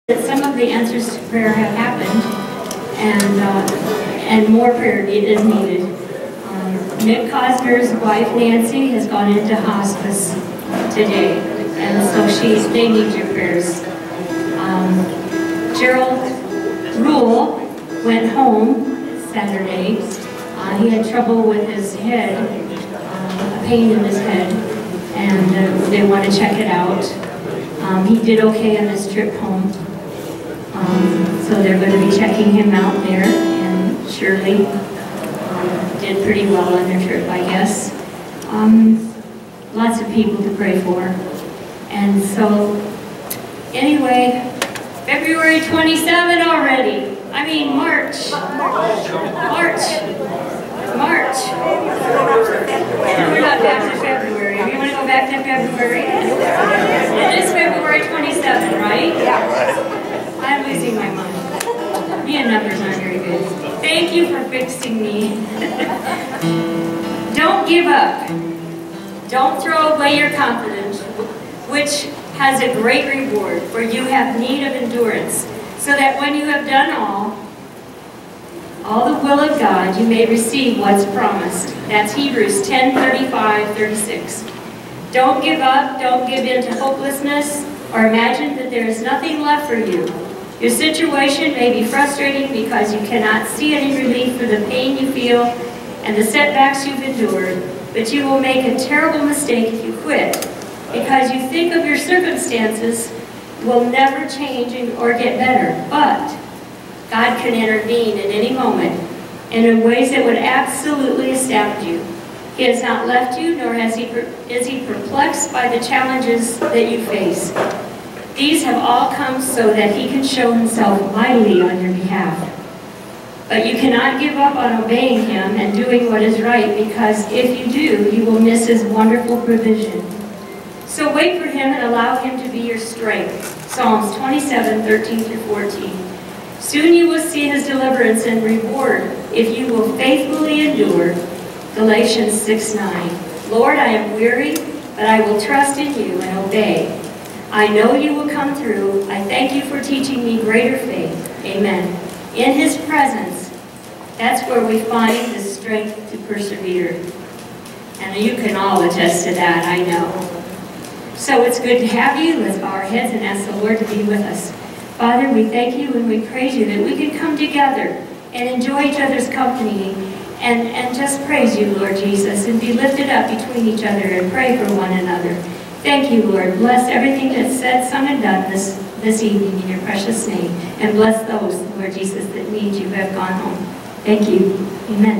That some of the answers to prayer have happened, and more prayer is needed. Nick Cosner's wife Nancy has gone into hospice today, and so they need your prayers. Gerald Rule went home Saturday. He had trouble with his head, a pain in his head, and they want to check it out. He did okay on this trip home. So they're going to be checking him out there, and Shirley did pretty well on their trip, I guess. Lots of people to pray for. And so, anyway, February 27 already. I mean, March. We're not back to February. You want to go back to February? It is February 27, right? Yeah. I'm losing my mind. Me and numbers aren't very good. Thank you for fixing me. Don't give up. Don't throw away your confidence, which has a great reward, for you have need of endurance, so that when you have done all the will of God, you may receive what's promised. That's Hebrews 10:35-36. Don't give up. Don't give in to hopelessness, or imagine that there is nothing left for you. Your situation may be frustrating because you cannot see any relief for the pain you feel and the setbacks you've endured, but you will make a terrible mistake if you quit, because you think of your circumstances will never change or get better. But God can intervene in any moment and in ways that would absolutely astound you. He has not left you, nor is he perplexed by the challenges that you face. These have all come so that he can show himself mightily on your behalf. But you cannot give up on obeying him and doing what is right, because if you do, you will miss his wonderful provision. So wait for him and allow him to be your strength. Psalms 27:13-14. Soon you will see his deliverance and reward if you will faithfully endure. Galatians 6:9. Lord, I am weary, but I will trust in you and obey. I know you will come through. I thank you for teaching me greater faith. Amen. In his presence, that's where we find the strength to persevere. And you can all attest to that, I know. So it's good to have you. Let's bow our heads and ask the Lord to be with us. Father, we thank you and we praise you that we can come together and enjoy each other's company and just praise you, Lord Jesus, and be lifted up between each other and pray for one another. Thank you, Lord. Bless everything that's said, sung, and done this evening in your precious name. And bless those, Lord Jesus, that need you, have gone home. Thank you. Amen.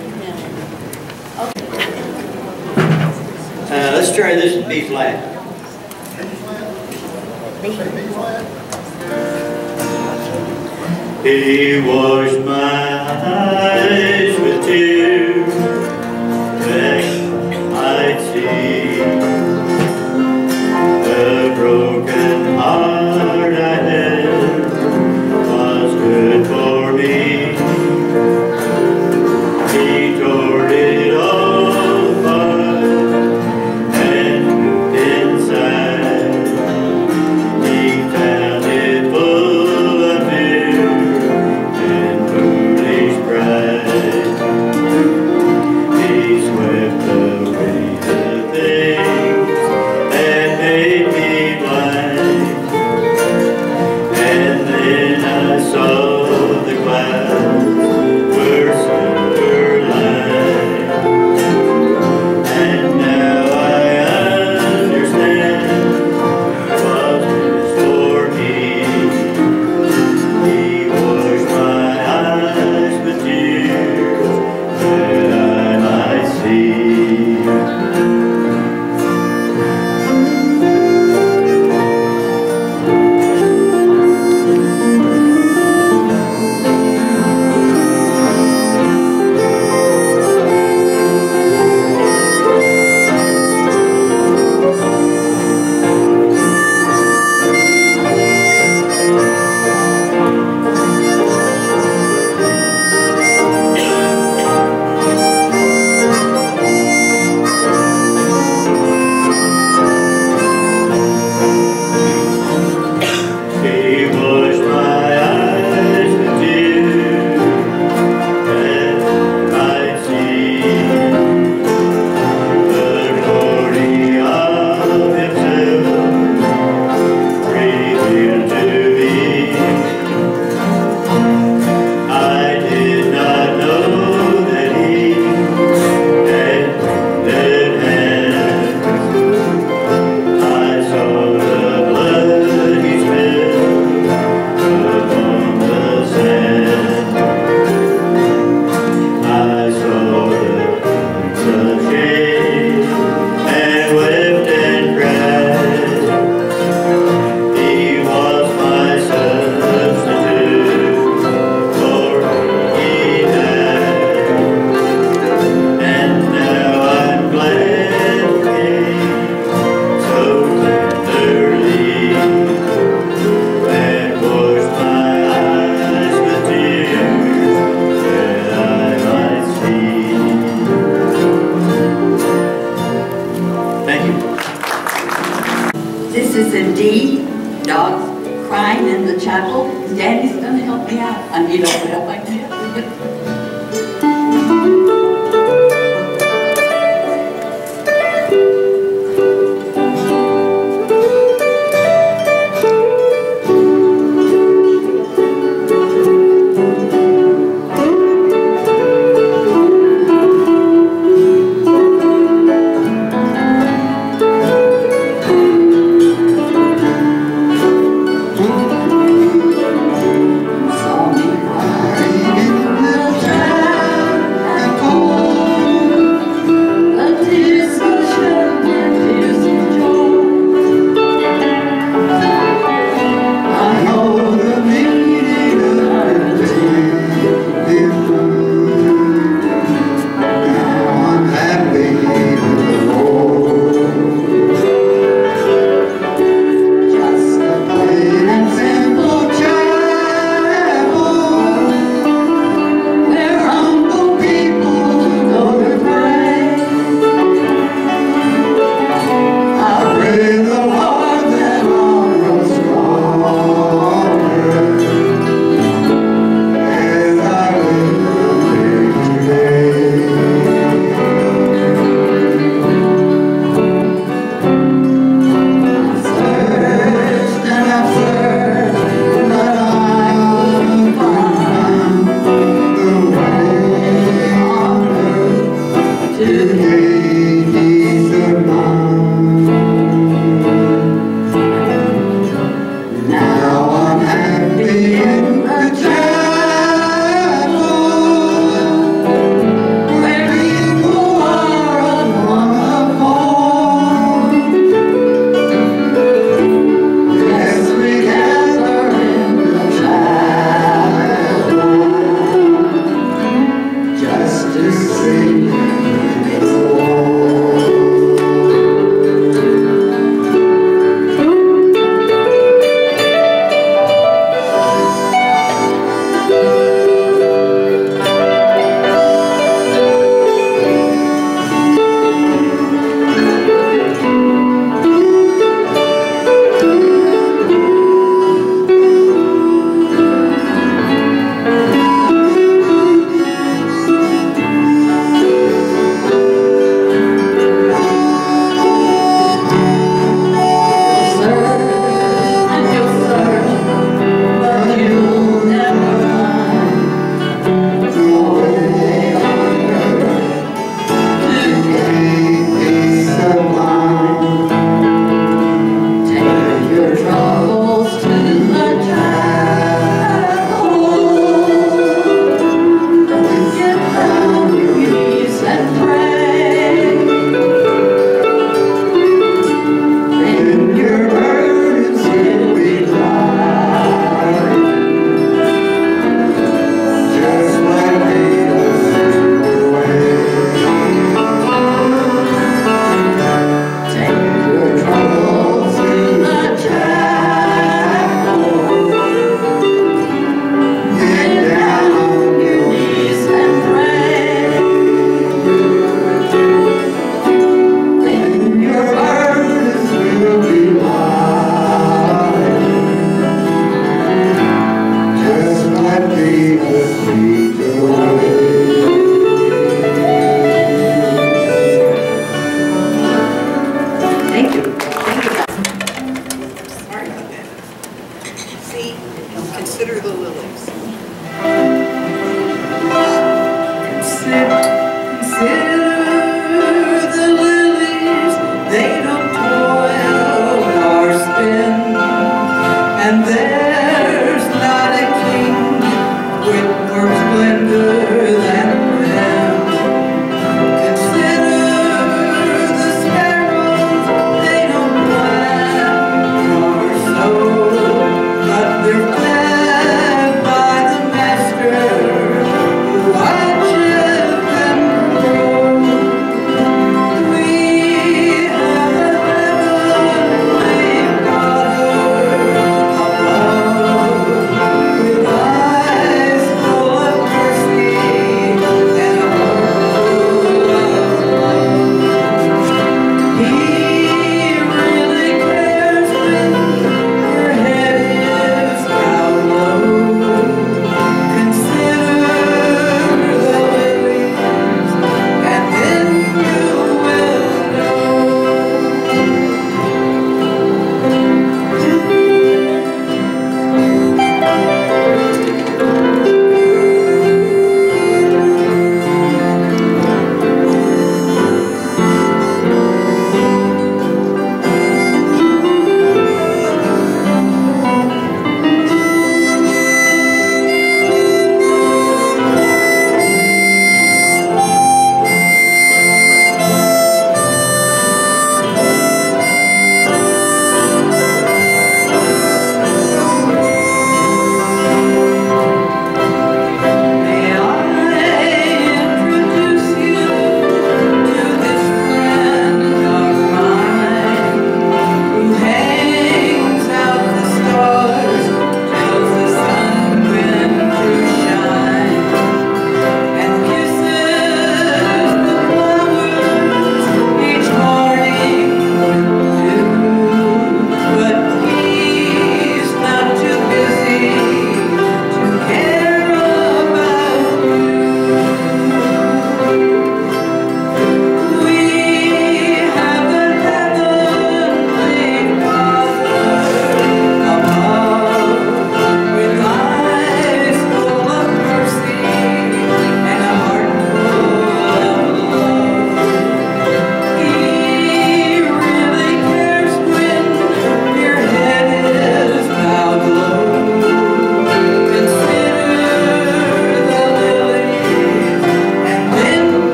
Let's try this in B flat. He washed my eyes with tears that I'd see. The broken heart I had was good for me. He tore it all apart and inside he found it full of fear and foolish pride. crying in the chapel. Daddy's going to help me out. I need all the help I can get.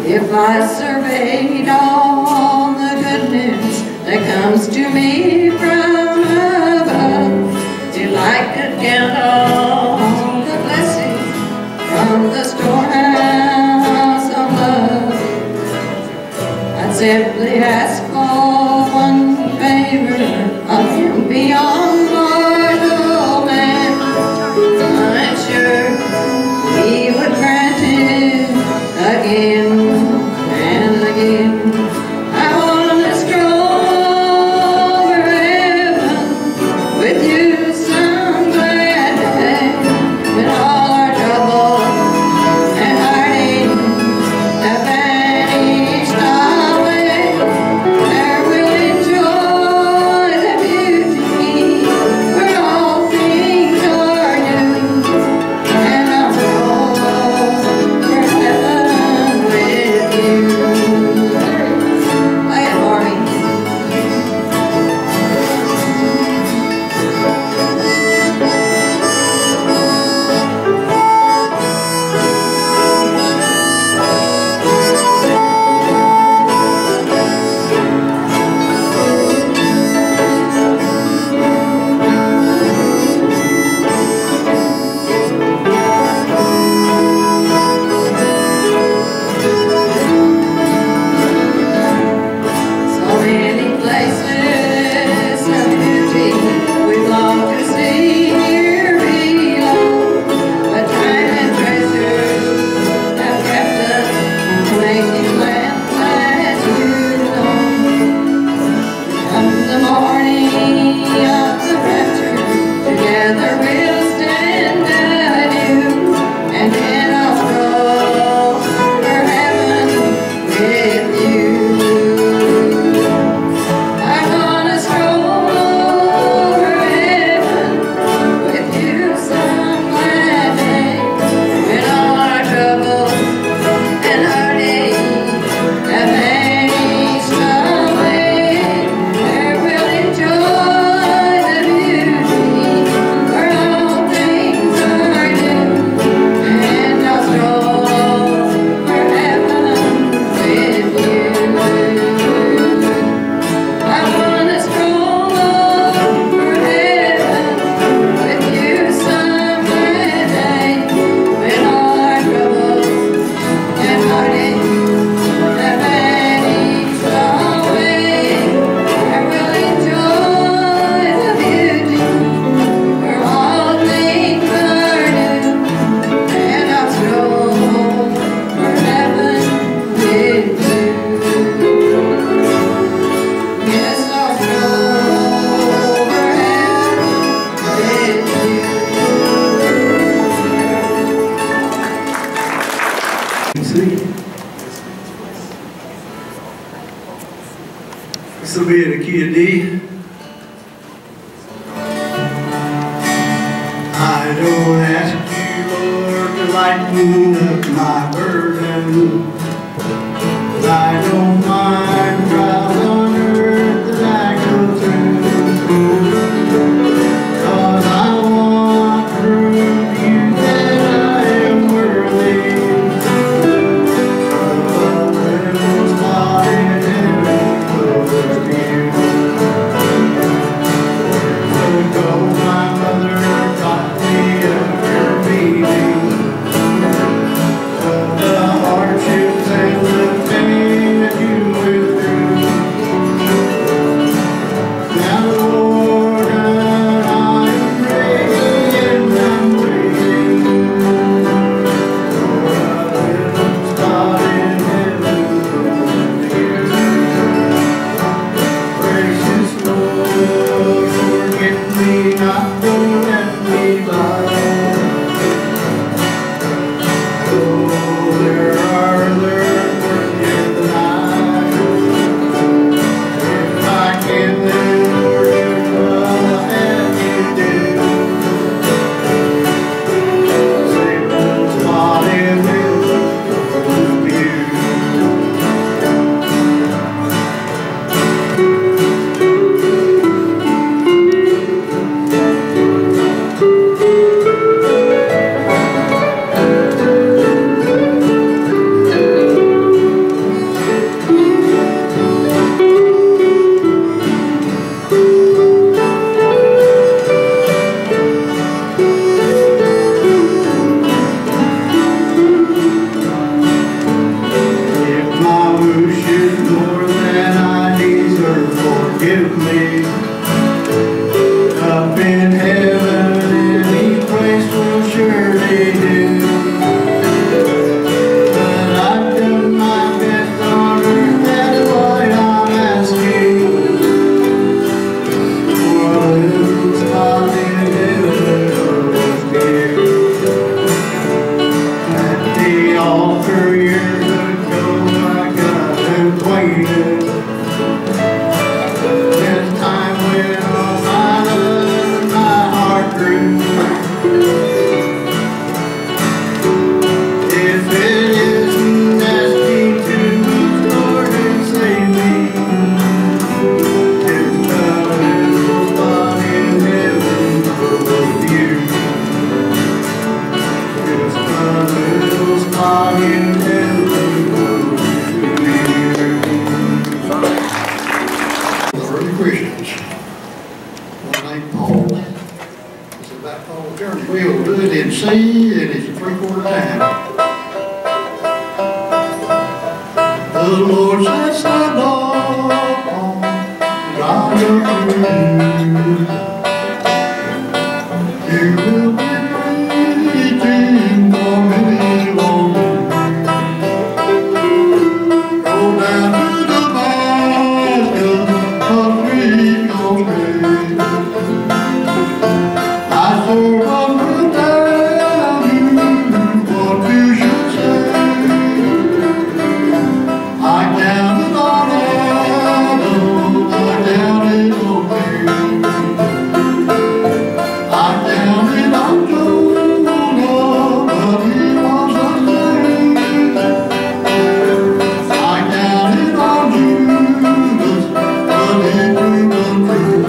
If I surveyed all the goodness that comes to me from above, if I could count all the blessings from the storehouse of love, I'd simply ask for one favor of Him beyond mortal man. I'm sure He would grant it again and again. I want to stroll over heaven with you some glad day, when all our trouble and heartache have vanished away. There we'll enjoy the beauty where all things are new, and I'll stroll over heaven with you. Play it for me. So many places of beauty we've longed to see here below, but time and treasure have kept us to make these lands as you know. Come the morning of the rapture, together we'll stand anew, and then I'll stroll over heaven with you. I wanna stroll over heaven with you some glad day, when all our troubles and heartache have vanished away. There we'll enjoy the beauty where all things are new, and I'll stroll over heaven with you. I wanna stroll over heaven with you some glad day, when all our troubles and heartache have vanished away. There we'll enjoy the beauty where all things are new, and I'll stroll over heaven with you. Yes, I'll stroll over heaven with you. See? This will be in the key of D. I don't ask you, Lord, to lighten up my burden, 'cause I don't mind trials on earth that I go through, 'cause I want to prove to you that I am worthy of a little spot in heaven close to you. Go, my mother taught me of your meaning, of the hardships and the pain that you The Lord shall stand upon the ground of freedom. He will be preaching for many long days. Go down to Damascus, a free complete. My servant will tell you what you should say. I counted on Adam, I counted on Cain. I counted on Jonah, but he was asleep. I counted on Judas, but he couldn't prove.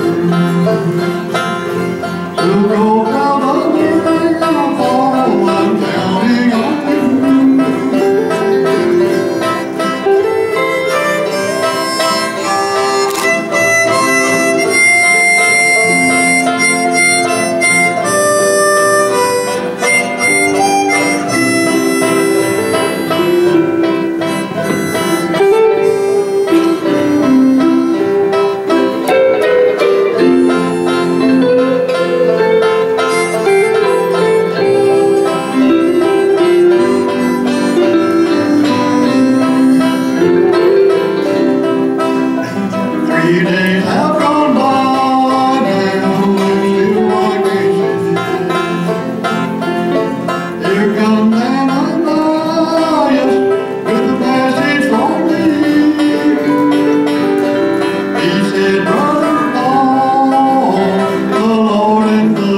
To go down the miracle, I'm counting on you. 3 days have gone by now, and still I can't see. Here comes Ananias with a message for me. He said, Brother Paul, the Lord in the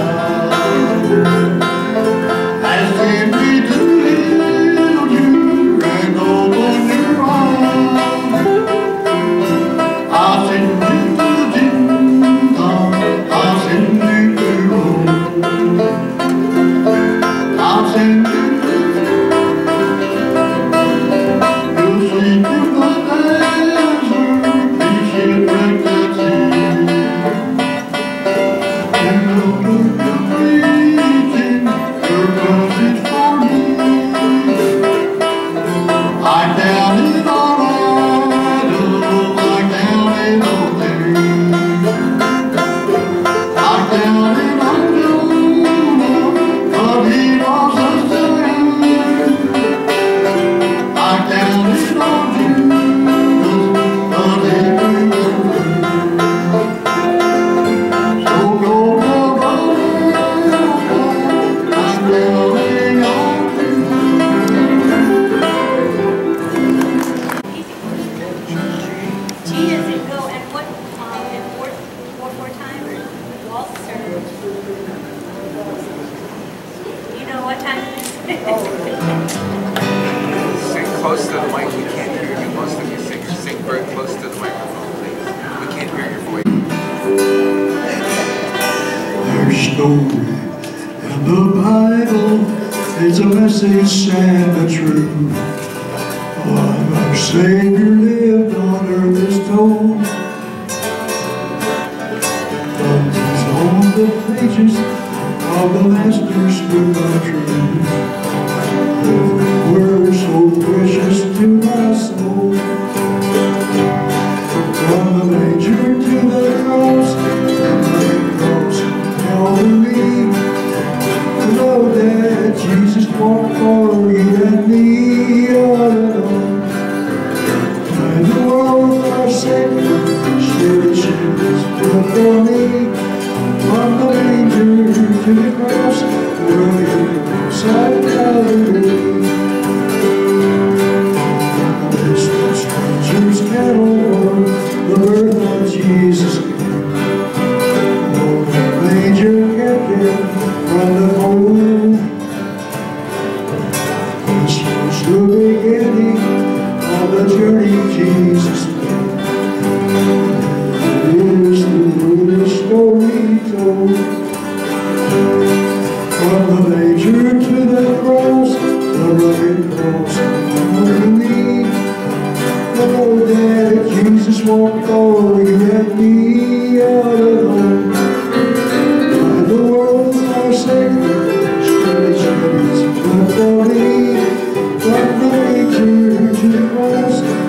sky has sent me to heal you and open your eyes. I'll send you to Gentiles, I'll send you to Rome. I'll send you you'll sleep in the desert, be shipwrecked at sea. You know you're preaching your message for me. I counted on Adam, I counted on Cain. I counted on Jonah, but he was asleep. I counted on Judas, but he couldn't prove. So go tell Brother Paul, I'm counting on you. G doesn't go at what, at four time or waltz or? You know what time it is? Sing close to the mic. We can't hear you. Most of you sing very close to the microphone, please. We can't hear your voice. There's story in the Bible, it's a message sad but true. Why our Savior lived on earth is told. But it's on the pages of the Master's book of truth. Every word so precious to my soul. From the manger to the cross, Calvary, to know that Jesus walked for you and me all alone. And the world our Savior shed His blood for me. From the manger to the cross, rugged side Calvary. The strangers carol the birth of Jesus. Oh, the manger kept him from the cold. This was the beginning of the journey Jesus made. It is the greatest story told. From the manger to the cross, the rugged cross of Calvary. Know that Jesus walked for you and me all alone. By the world our Savior stretched His blood for me. From the manger to the cross,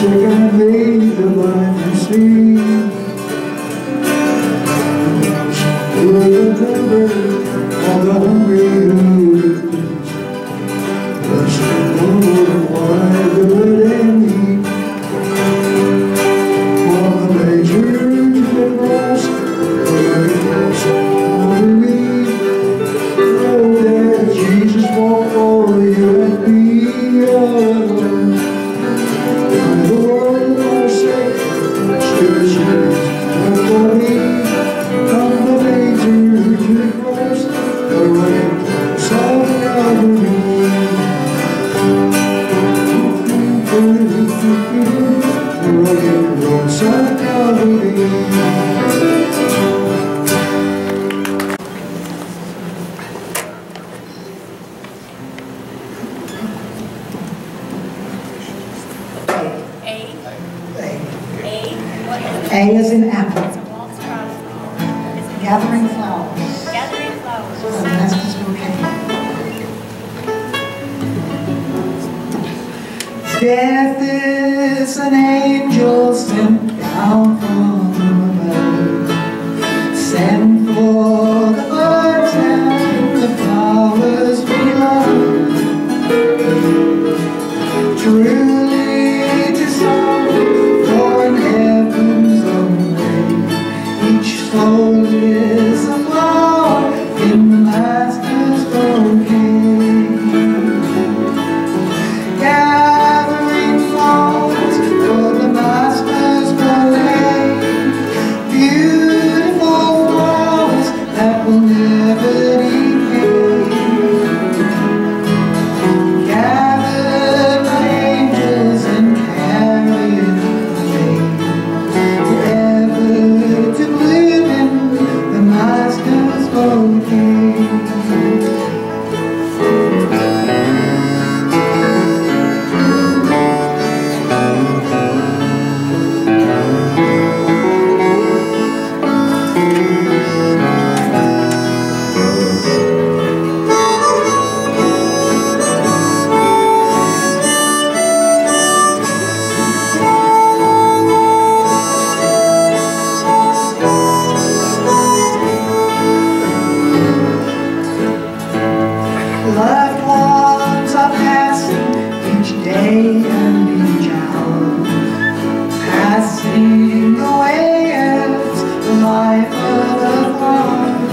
second made the life you see. Remember all the hungry who bless the Lord, why good and meek. On the manger that rose, over me. Oh, that Jesus walked for you and me alone. The world was safe, still shines for me. From the manger to the cross, the rain saw Calvary. The rugged road saw Calvary. A is in apple. It's a waltz cross. Gathering flowers. Gathering flowers. So that's just okay. Death is an angel sent down from above, sent for the birds and the flowers we love. Truly to some, for in heaven's own way, each soul is a flower in the Master's bouquet. Gathering flowers for the Master's bouquet, beautiful flowers that will never decay. Gathered by angels and carried away, forever to bloom in the Master's bouquet. Loved ones are passing each day and each hour, passing away as the life of the heart.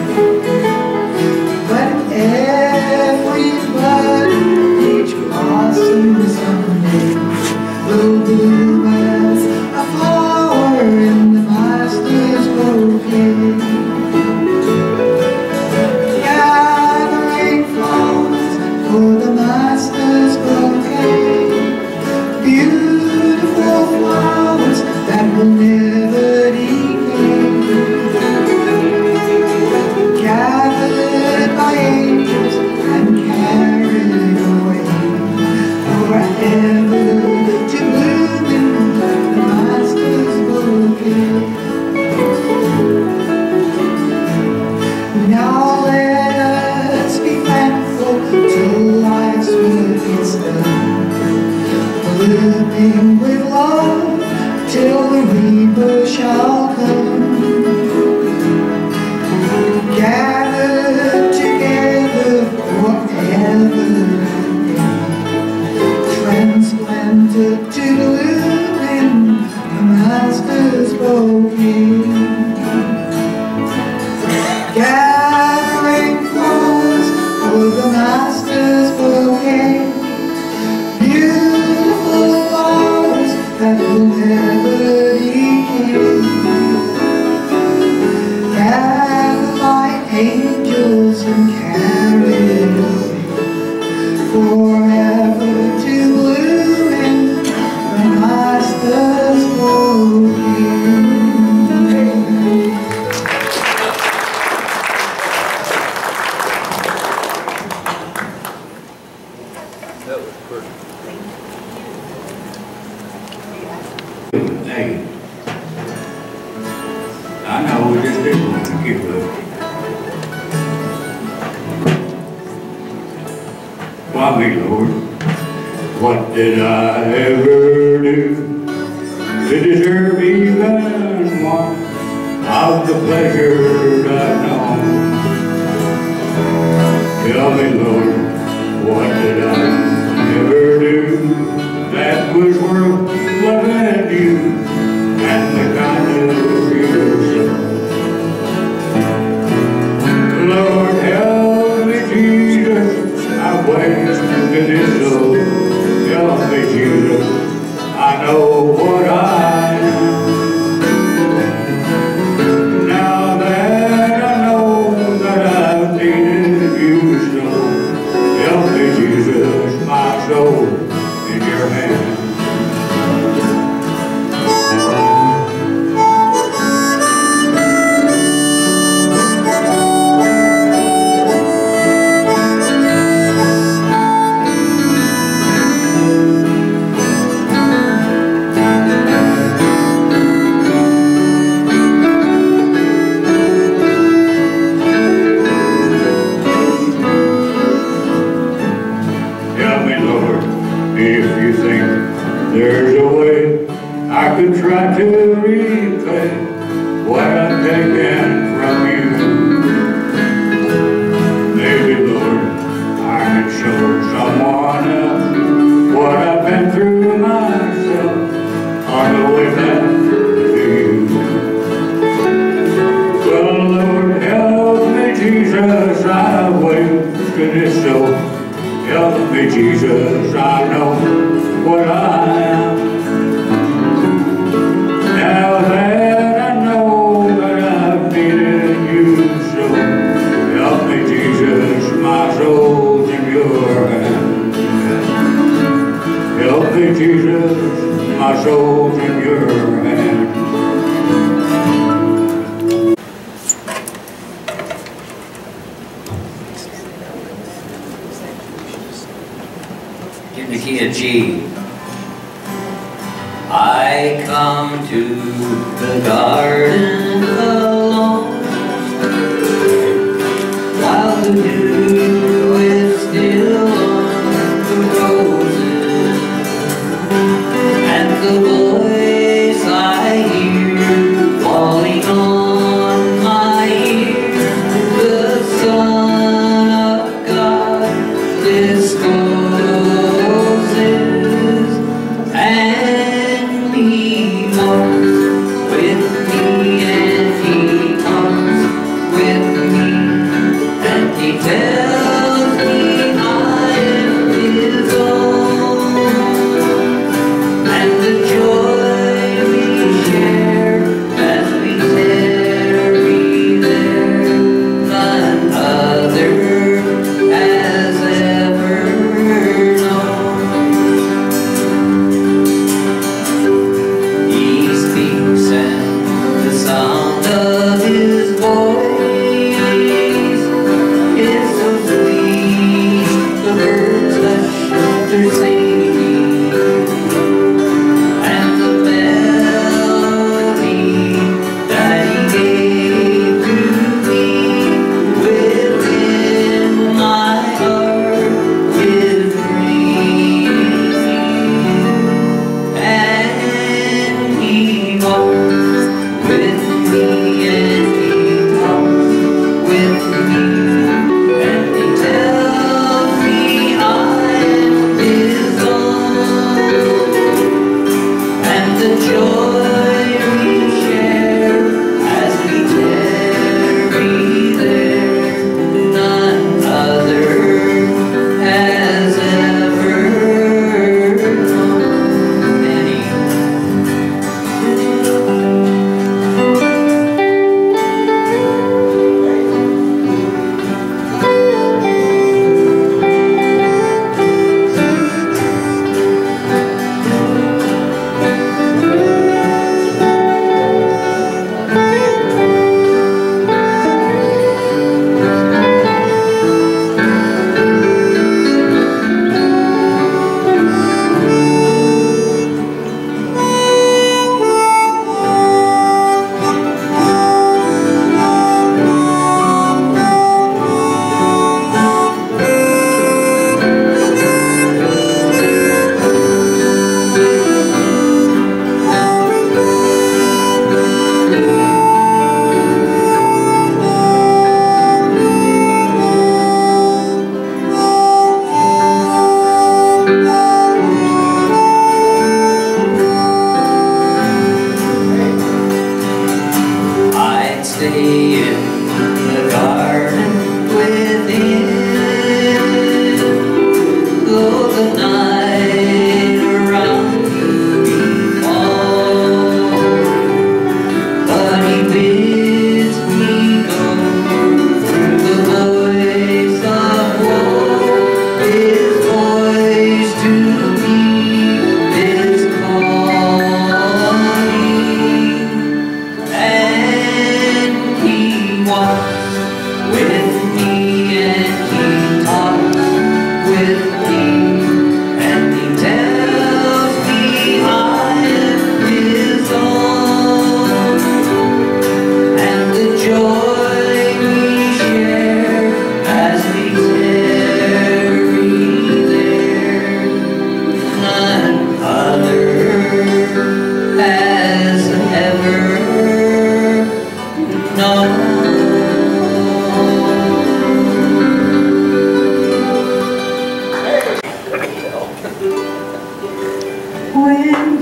But every bud, each blossom someday will bloom as a flower in the Master's bouquet. For the Master's bouquet, beautiful flowers that will never decay. Gathered by angels and carried away, forever to bloom in the Master's bouquet. Now let us be thankful till life's work is done, blooming with love till the reaper shall come. Gathered together forever and ever, transplanted to bloom in the Master's bouquet. Gathering flowers for the Master's bouquet, beautiful flowers that will never decay. Gathered by angels and carried away, forever to bloom in the Master's bouquet. That was perfect. Hey, I know we just didn't want to give up. Why me, Lord? What did I ever do pleasures I've known. Tell me, Lord, what did I ever do that was worth loving you and the kindness you showed? Lord, help me, Jesus, I've wasted it so. Help me, Jesus, I know what I am. Now that I know that I've needed you so, help me, Jesus, my soul in your hands. If you think there's a way I could try to repay what I've taken from you, maybe, Lord, I can show someone else what I've been through myself on the way back to you. Well, Lord, help me, Jesus, I've wasted it so. Help me, Jesus, I know what I am. Now that I know that I've needed you so, help me, Jesus, my soul's in your hands. Help me, Jesus, my soul's in your hands. In the key of G. I come to the garden alone, while the dew is still on the roses, and the voice I hear falling on my ear, the Son of God discloses, and He walks with me and He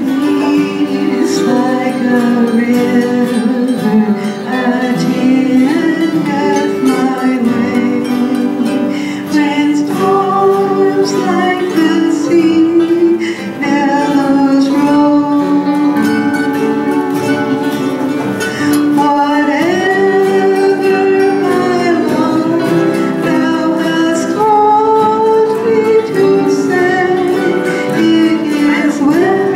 peace like a river attendeth my way. When storms like the sea billows roll, whatever my lot thou hast called me to say, it is well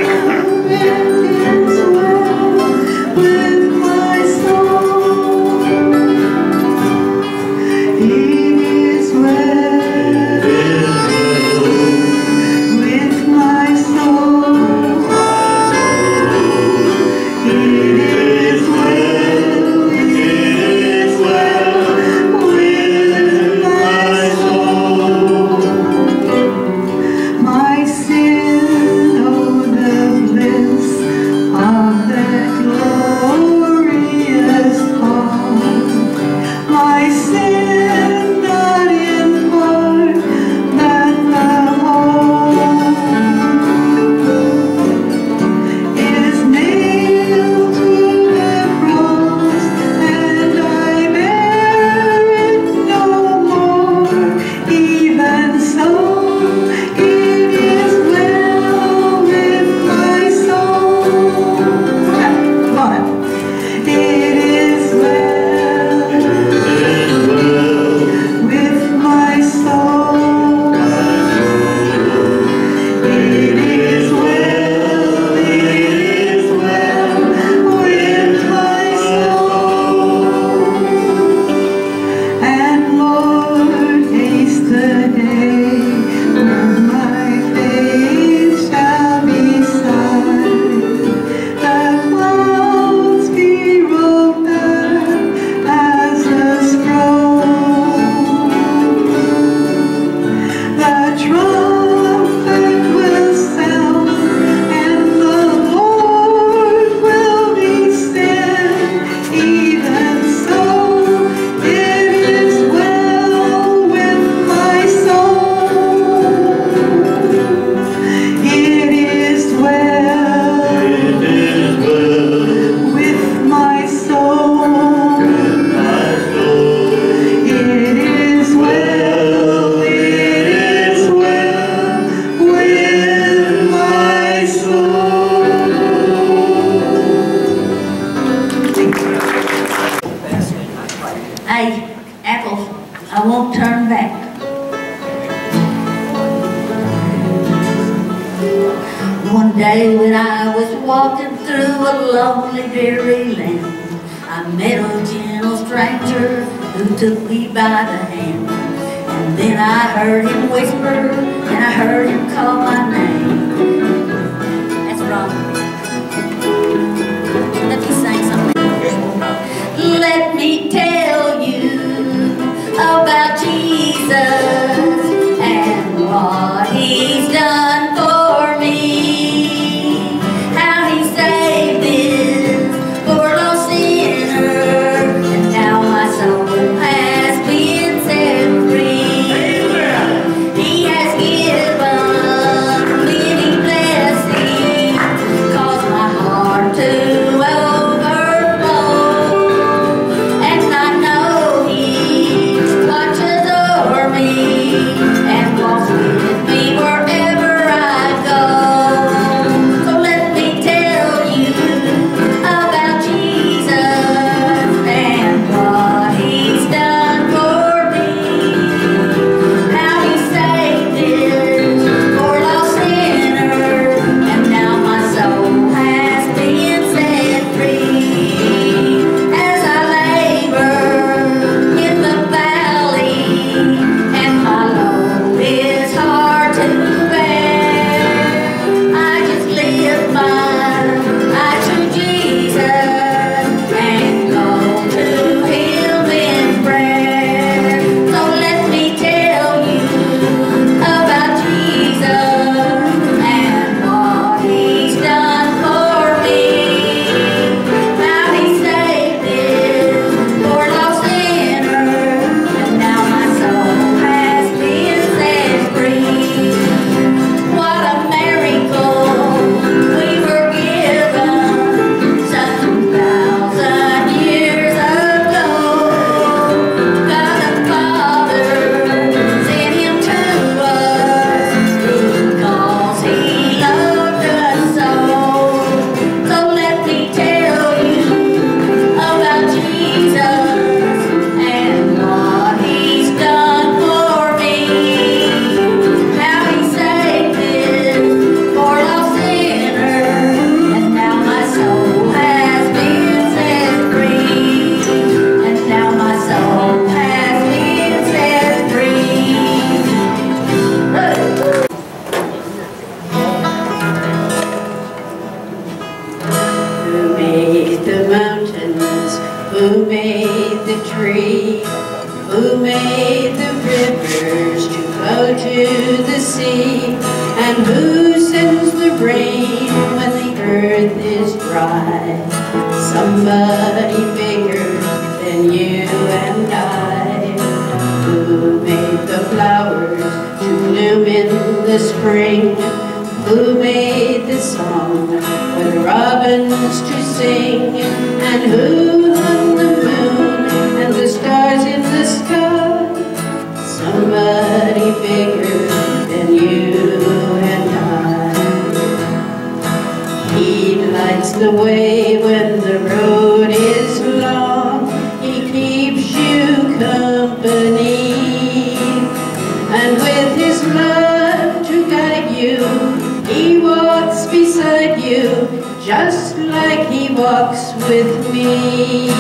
with my soul. It is well with my soul. It is well with my soul. My sin, oh the bliss of that glorious thought. My sin, not in part, but the whole, is nailed to the cross, and I bear it no more. Even so, it is well with my soul. Come on. It is well with my soul. It is well with my soul. And Lord, haste the day when my face shall be sight. The clouds be rolled back as a scroll. The trumpet will sound, and the Lord will descend. Even so, it is well with my soul. It is well with my soul. It is well with my soul. Hey, Apple, I won't turn back. One day when I was walking through a lonely, dreary land, I met a gentle stranger who took me by the hand. And then I heard him whisper, and I heard him call my name. That's wrong. Let me sing something. Let me tell you about Jesus and what He's done for me. How He saved this poor lost sinner, and now my soul has been set free. He has given me tree, who made the rivers to flow to the sea, and who sends the rain when the earth is dry. Somebody bigger than you and I, who made the flowers to bloom in the spring, who made the song for the robins to sing, and who hung the moon and the stars in the sky. Somebody bigger than you and I. He lights the way when the road is long, he keeps you company, and with his love to guide you, he walks beside you, just like he walks with me.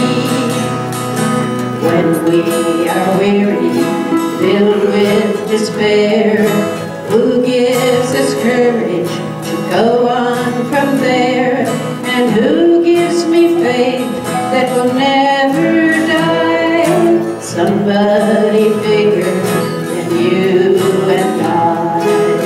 When we are weary, filled with despair, who gives us courage to go on from there, and who gives me faith that will never die? Somebody bigger than you and I.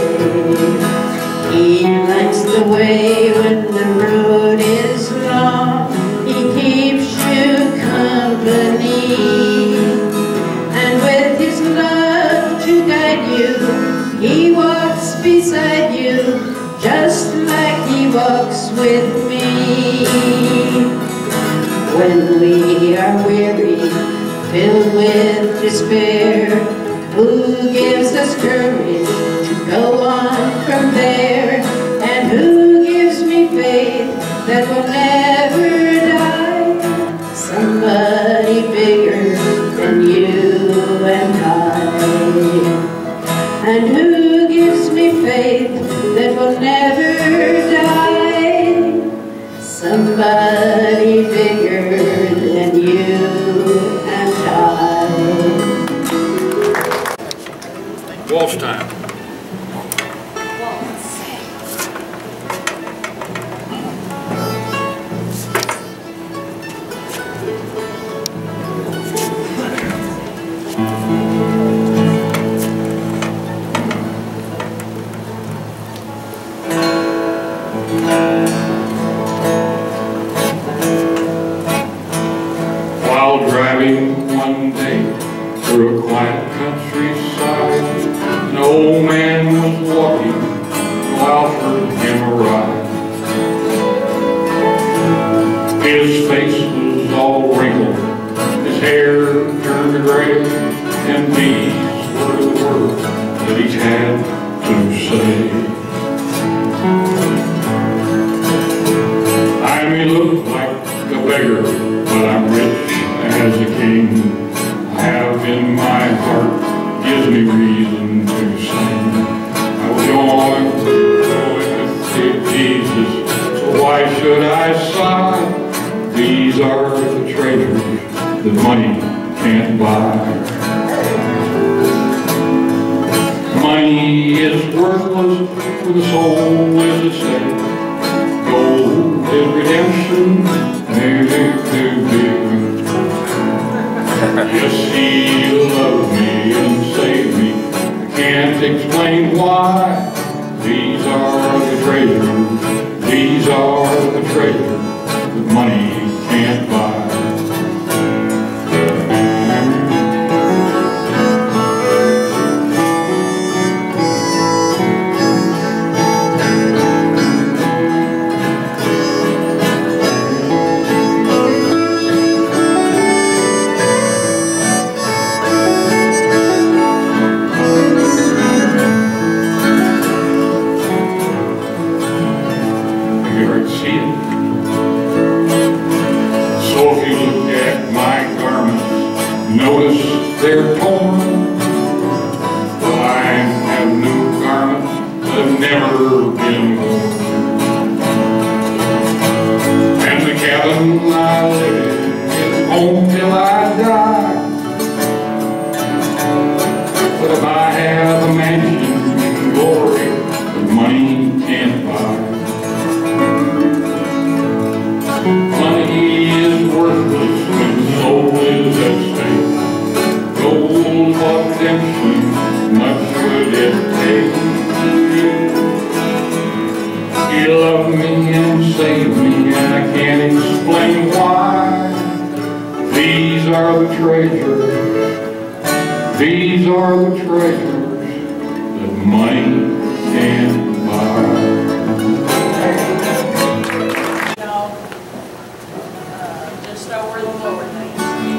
He lights the way when the road is long, he keeps you company, and with his love to guide you, he walks beside you, just like he walks with me. When we are weary, filled with despair, who gives us courage to go on from there, and who gives me faith that will never die? Somebody bigger than you and I, and who gives me faith that will never die? Somebody bigger than you and I. Waltz time. While driving one day through a quiet countryside, an old man was walking who offered him a ride. His face was all wrinkled, his hair turned to gray, and these were the words that he had to say. I may look like a beggar, but I'm rich as a king. I have in my heart gives me reason to sing. I was born with Jesus, so why should I sigh? These are the treasures that money can't buy. Money is worthless for the soul is a stake. Gold is redemption, yes, he loved me and saved me. I can't explain why. These are the treasures, these are the treasures that money can't buy. They're torn. Well, I have new garments that have never been worn. And the cabin I live in is home till I die. But if I have a mansion in glory that money can't buy, money is worthless when the soul is at stake. saved me, and I can't explain why. These are the treasures, these are the treasures that money can't buy. Just over the lower thing.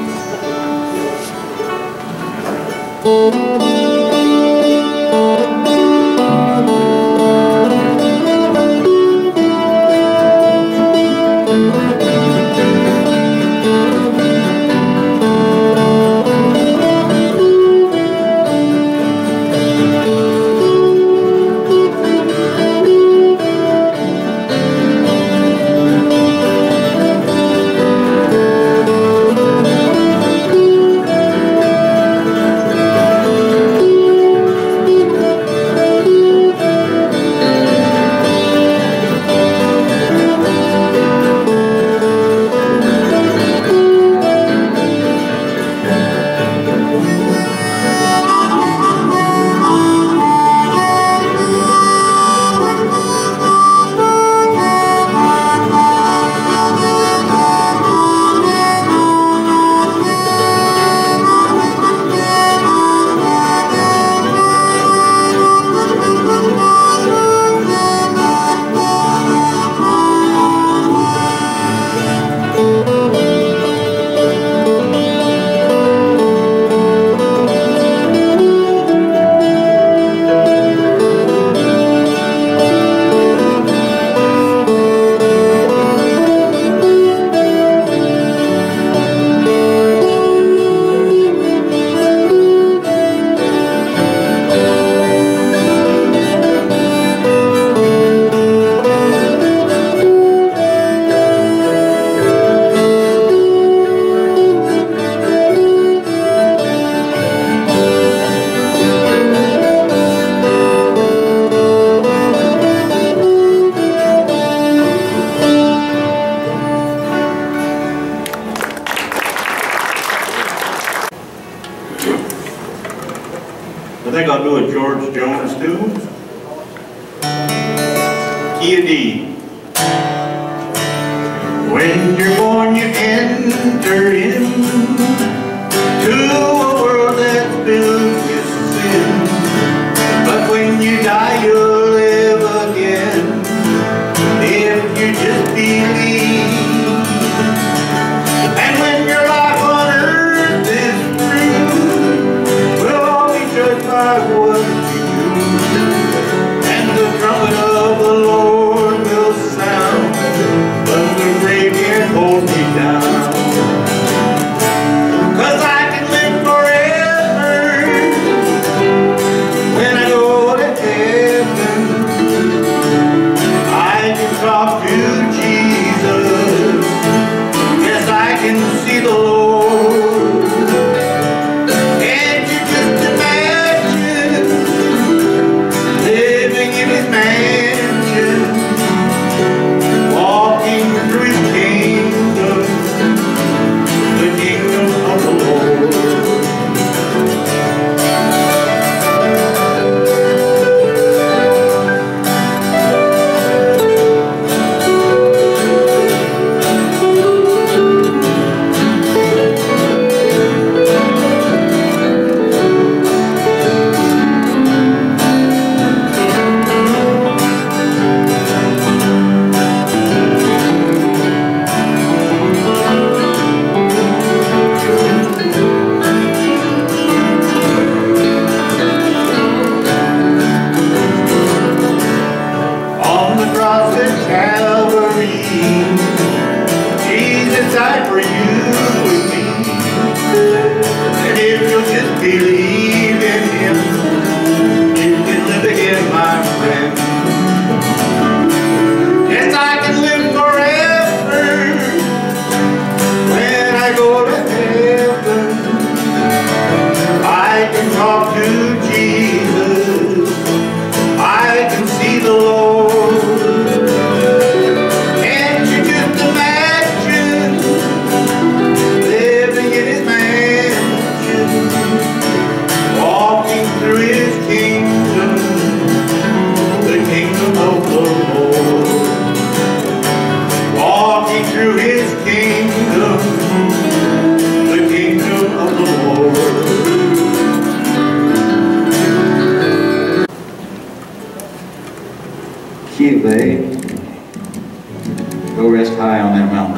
I think I'll do a George Jones tune. Key of D. When you're born, you enter into a world that's filled with sin. But when you die, you'll live again if you just believe. And when your life on earth is through, we'll all be judged by what we do. And the trumpet of the Lord will sound, but the grave can't hold me down. 'Cause I can live forever when I go to heaven. I can talk to Jesus. Yes, I can see the Lord. Can't you just imagine living in His mansion, walking through His kingdom, the kingdom of the Lord. to his kingdom, the kingdom of the Lord. Cute, babe. Go rest high on that mountain.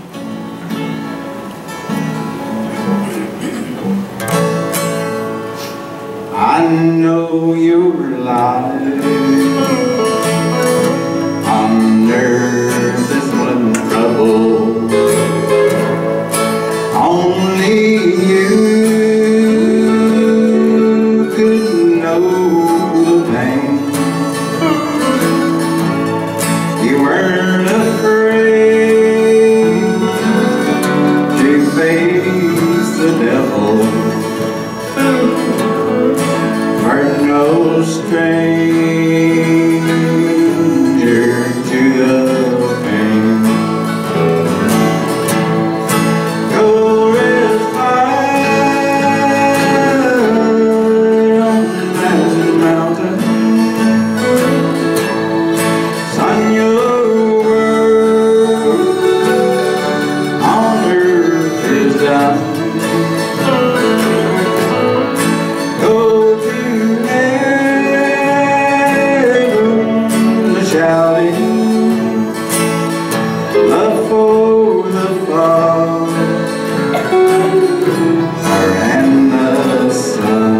I know you're alive under this one trouble. Only you could know the pain. You weren't afraid to face the devil. Are no stranger to the pain. Go rest high on that mountain. Son, your world on earth is done. Go to shouting love for the Father and the Son.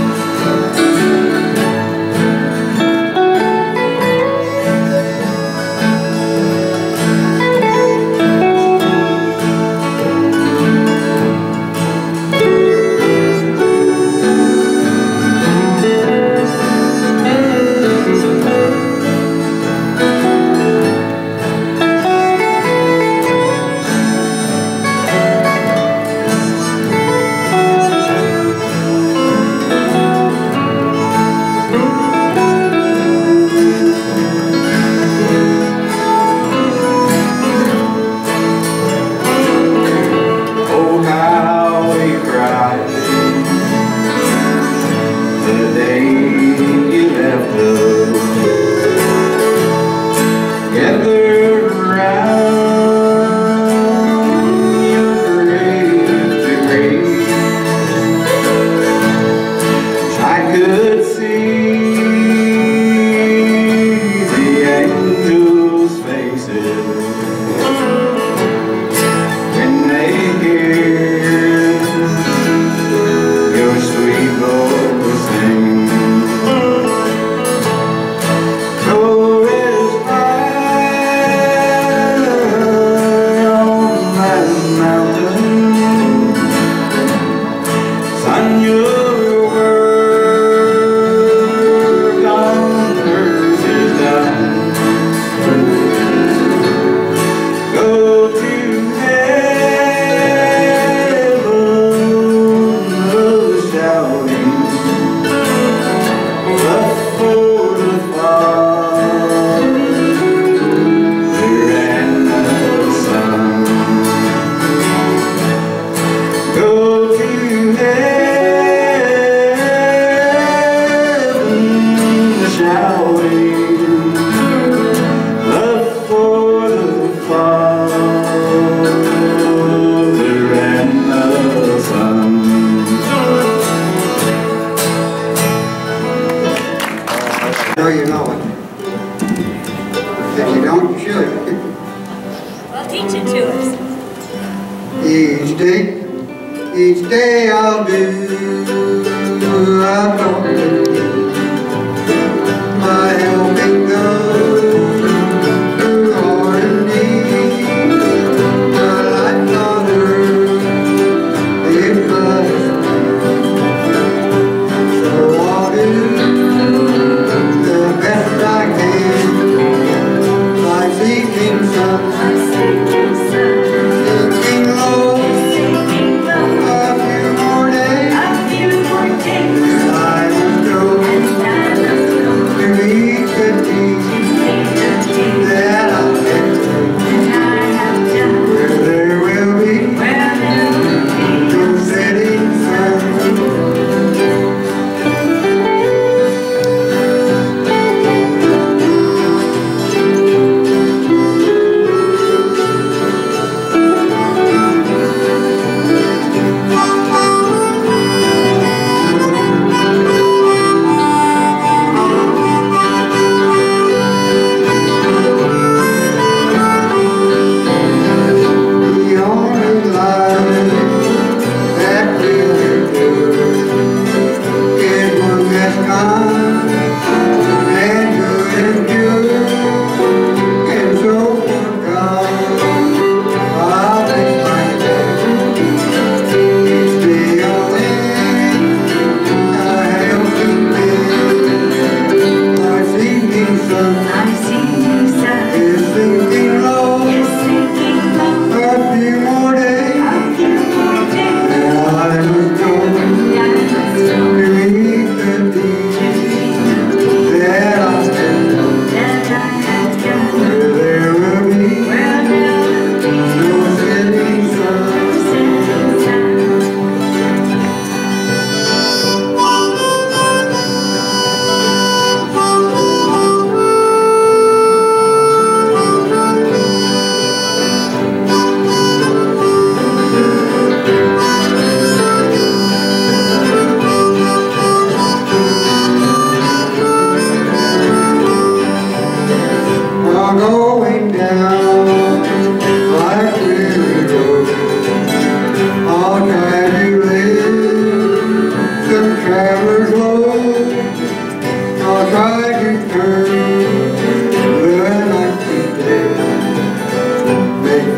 Each day I'll do, I'll talk with you, my helping God, through hard and deed, my life on earth, it must be. So I'll do the best I can, like seeking sun, sinking low.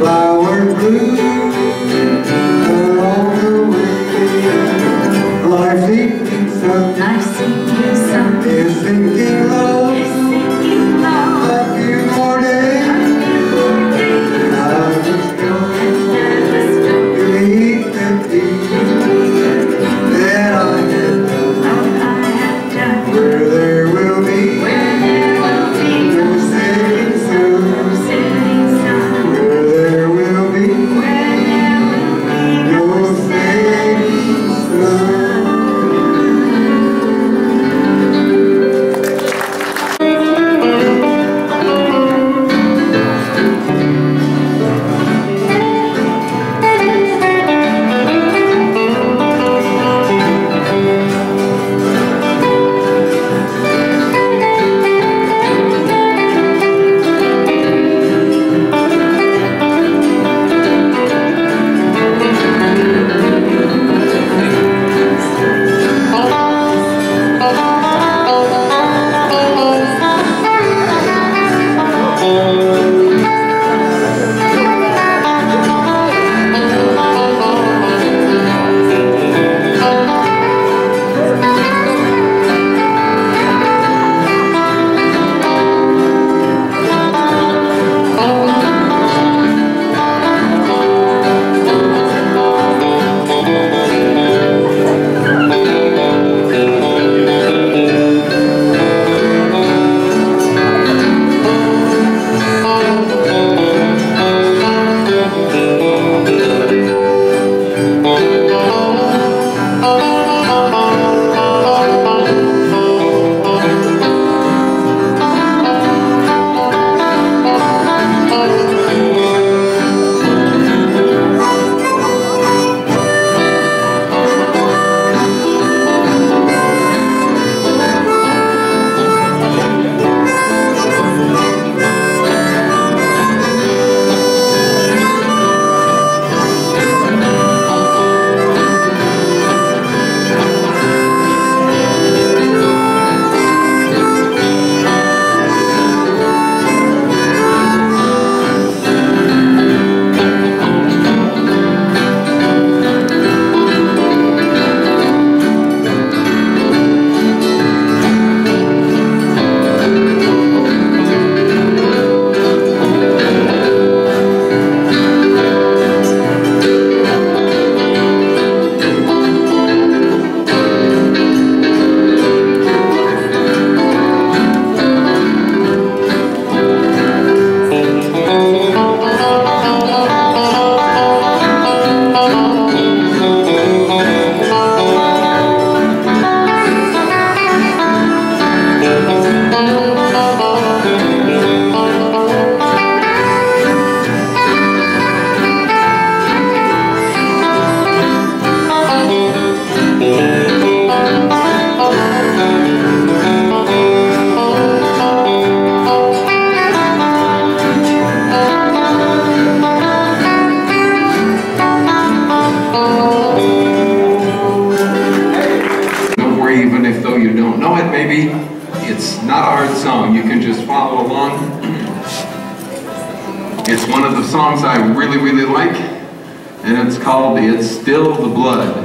flowers bloom along the way. Life's evening sun is sinking low. A few more days, and I must go to meet the deed that I have done, where there will be no setting sun, where there will be no setting sun. It's not a hard song, you can just follow along. It's one of the songs I really, really like, and it's called It's Still the Blood.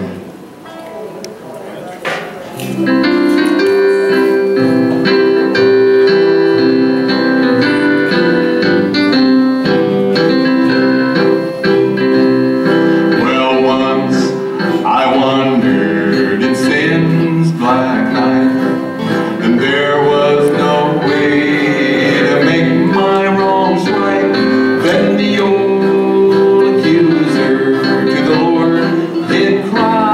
Well, once I wandered in sin's black night, and there was no way to make my wrongs right. Then the old accuser to the Lord did cry.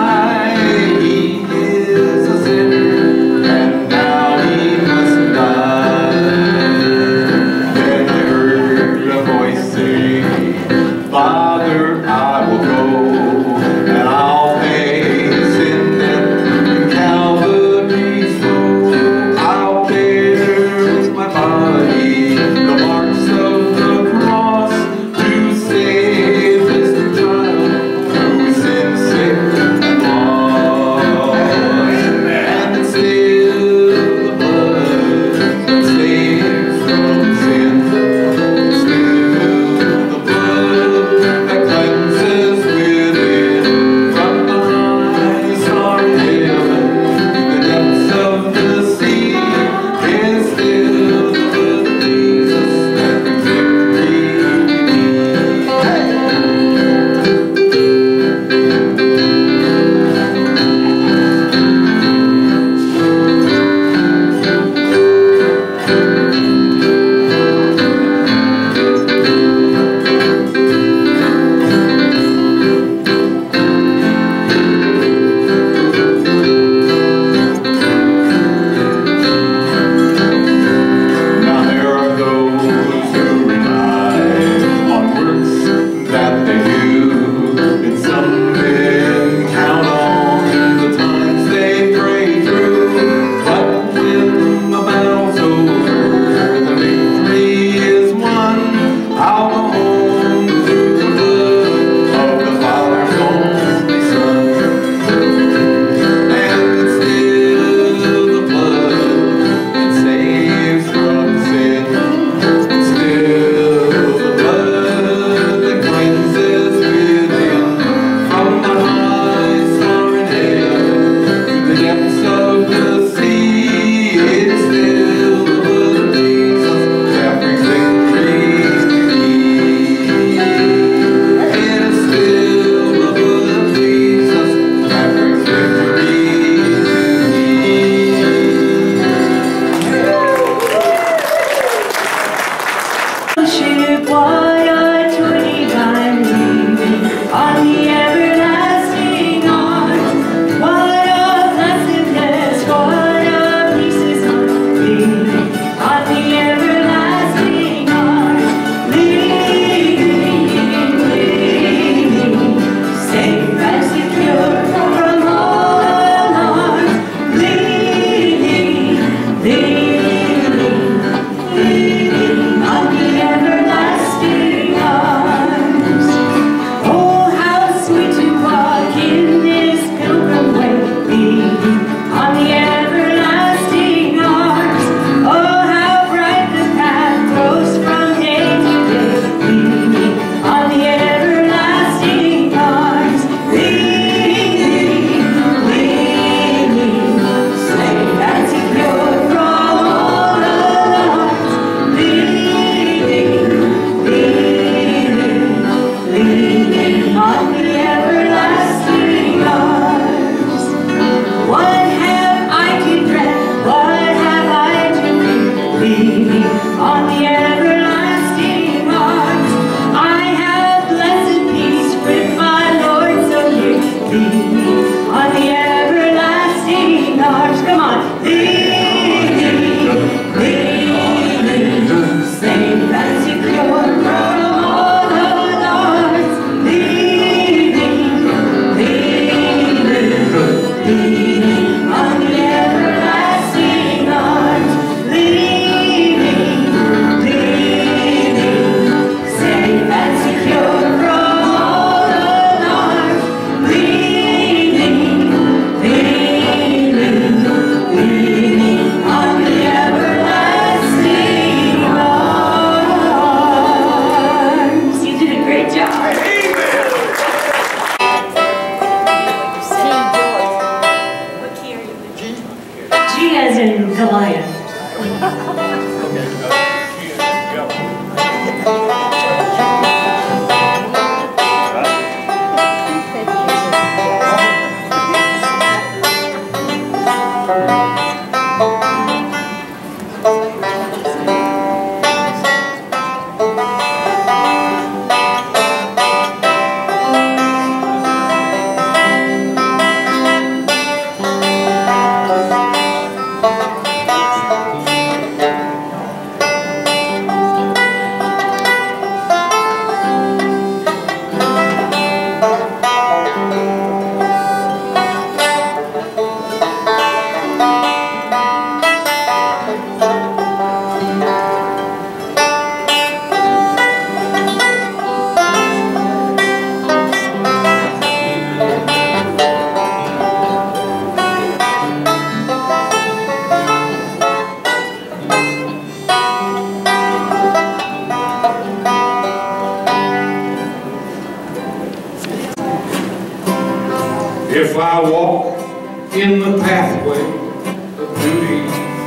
If I walk in the pathway of duty,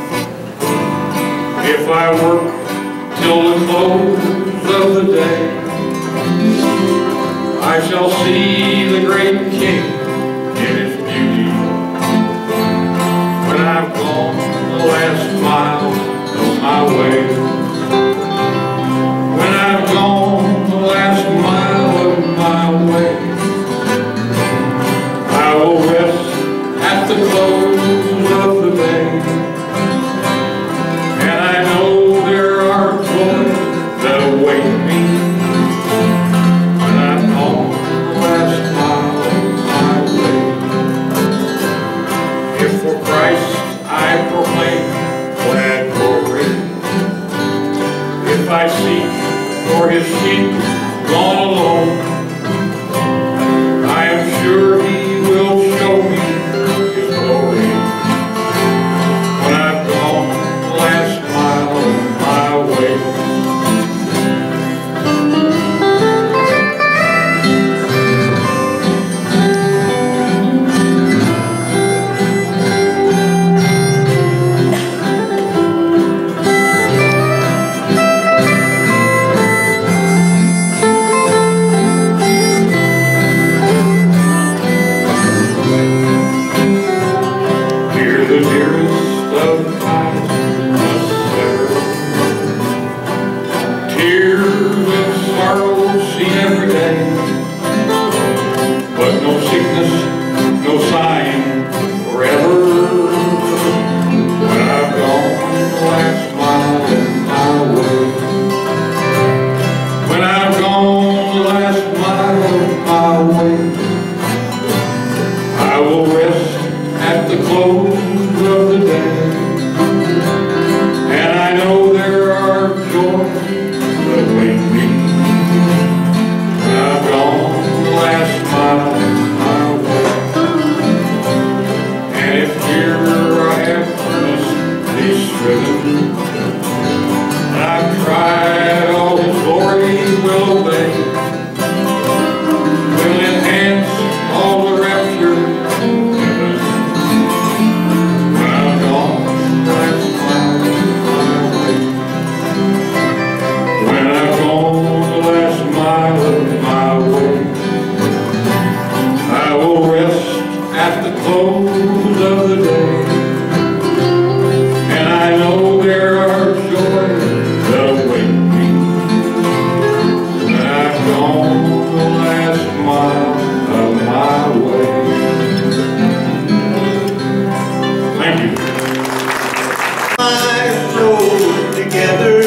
if I work till the close of the day, I shall see the great King in His beauty. When I've gone the last mile of my way, when I've gone the last mile of my way, I will rest at the close of the day. And I know there are joys that await me when I've gone the last mile of my way. If for Christ I proclaim glad glory, if I seek for His sheep gone alone, I am sure He will show me His glory when I've gone the last mile of my way. The dearest of ties must sever. Tears of sorrow seen every day, but no sickness, no sign forever. When I've gone the last mile of my way, when I've gone the last mile of my way, I will rest at the close of the day, and I know there are joys that await me when I've gone the last mile of my way. And if here I have earnestly striven, and I've tried all His glory will obey, will enhance all the rapture. At the close of the day, and I know there are joys that await me when I've gone the last mile of my way. Thank you. My soul together,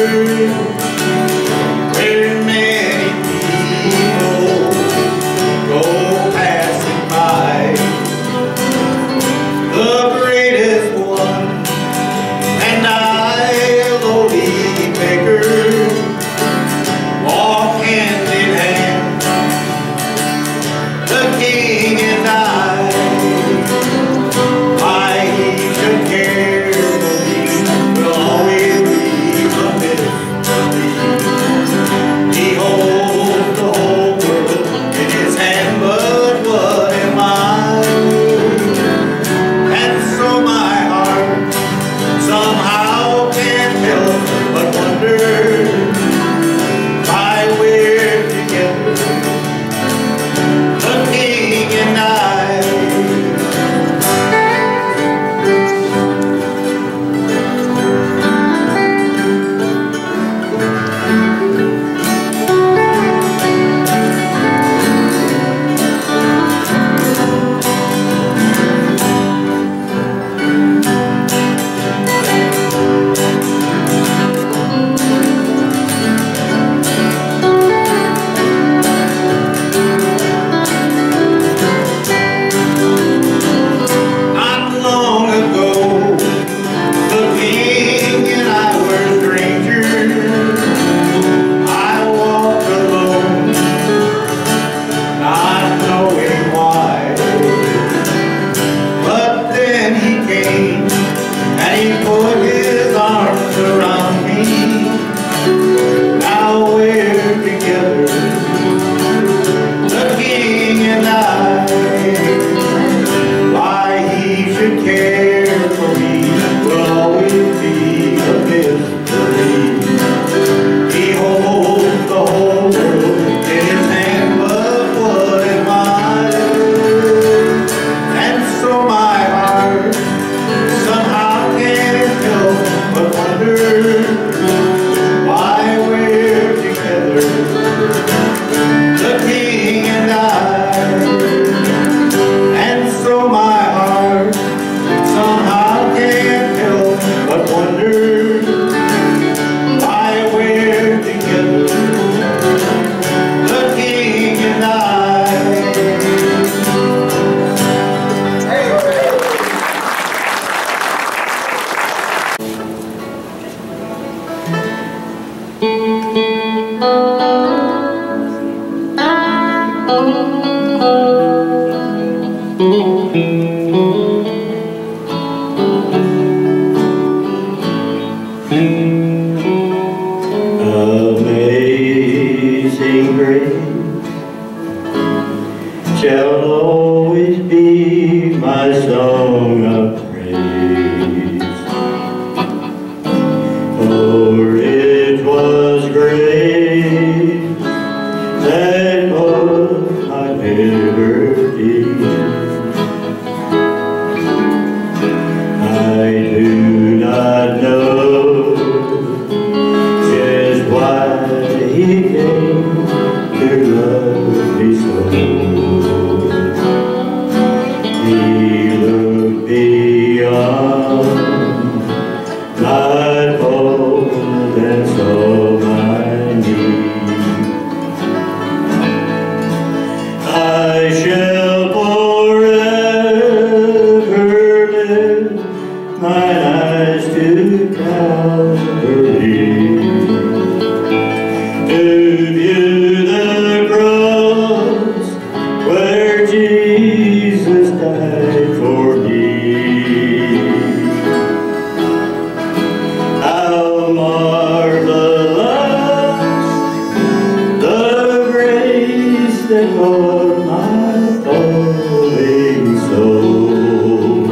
where many people go passing by. The greatest one, and I, a lowly beggar, walk hand in hand. Amazing grace shall always be my song of praise. For it was grace that bought my liberty. I do not know just why He came to love me so. He looked beyond my fault and saw my need. I shall forever lift mine eyes to Calvary, to view the cross where Jesus died for me. How marvelous the grace that bought my falling soul.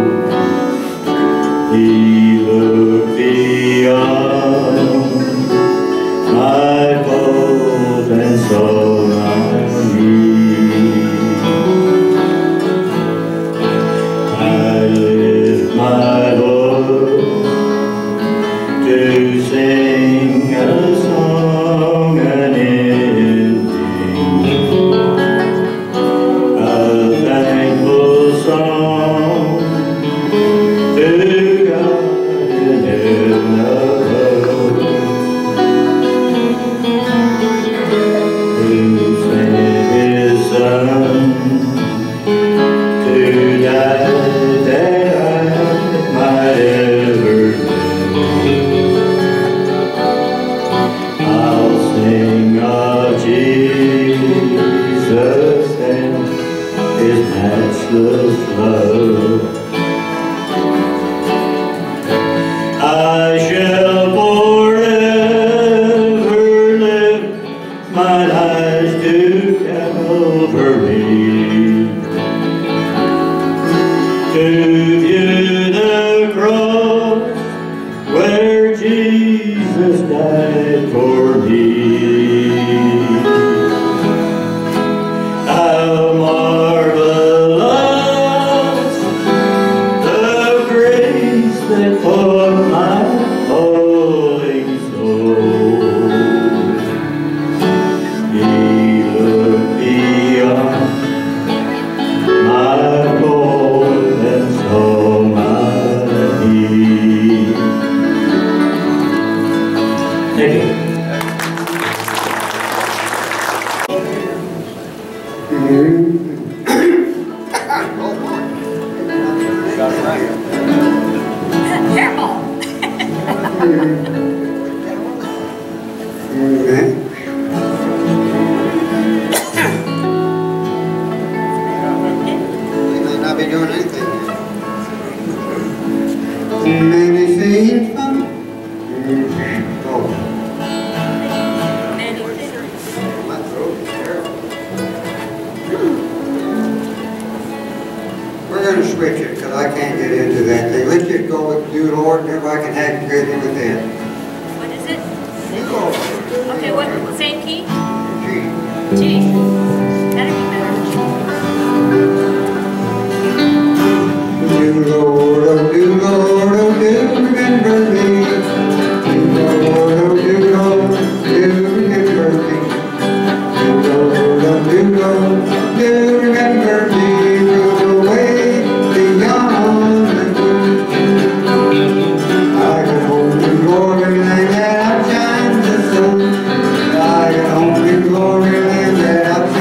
He looked beyond my fault and saw my need. I lift my voice to sing a song unending, a thankful song to God in heaven above, who sent His Son to die that I might ever live. I'll sing of Jesus and His matchless love. I shall forever lift mine eyes to Calvary, to view the cross where Jesus died for me. How marvelous the grace that bought my falling soul. He looked beyond my fault and saw my need. Thank you. We may not be doing anything. Many things from my throat is terrible. We're going to switch it because I can't get into that thing. Let's just go with "Do Lord" and everybody can have good with that. What is it? You go. Okay, what, same key? G. G. That'd be better. Do Lord, oh do Lord, oh do remember me. Do Lord, oh do Lord, do remember me. Do Lord, oh do Lord, do remember me. Move away beyond the blue. I can only glory land that outshined the sun. I can only glory land that outshined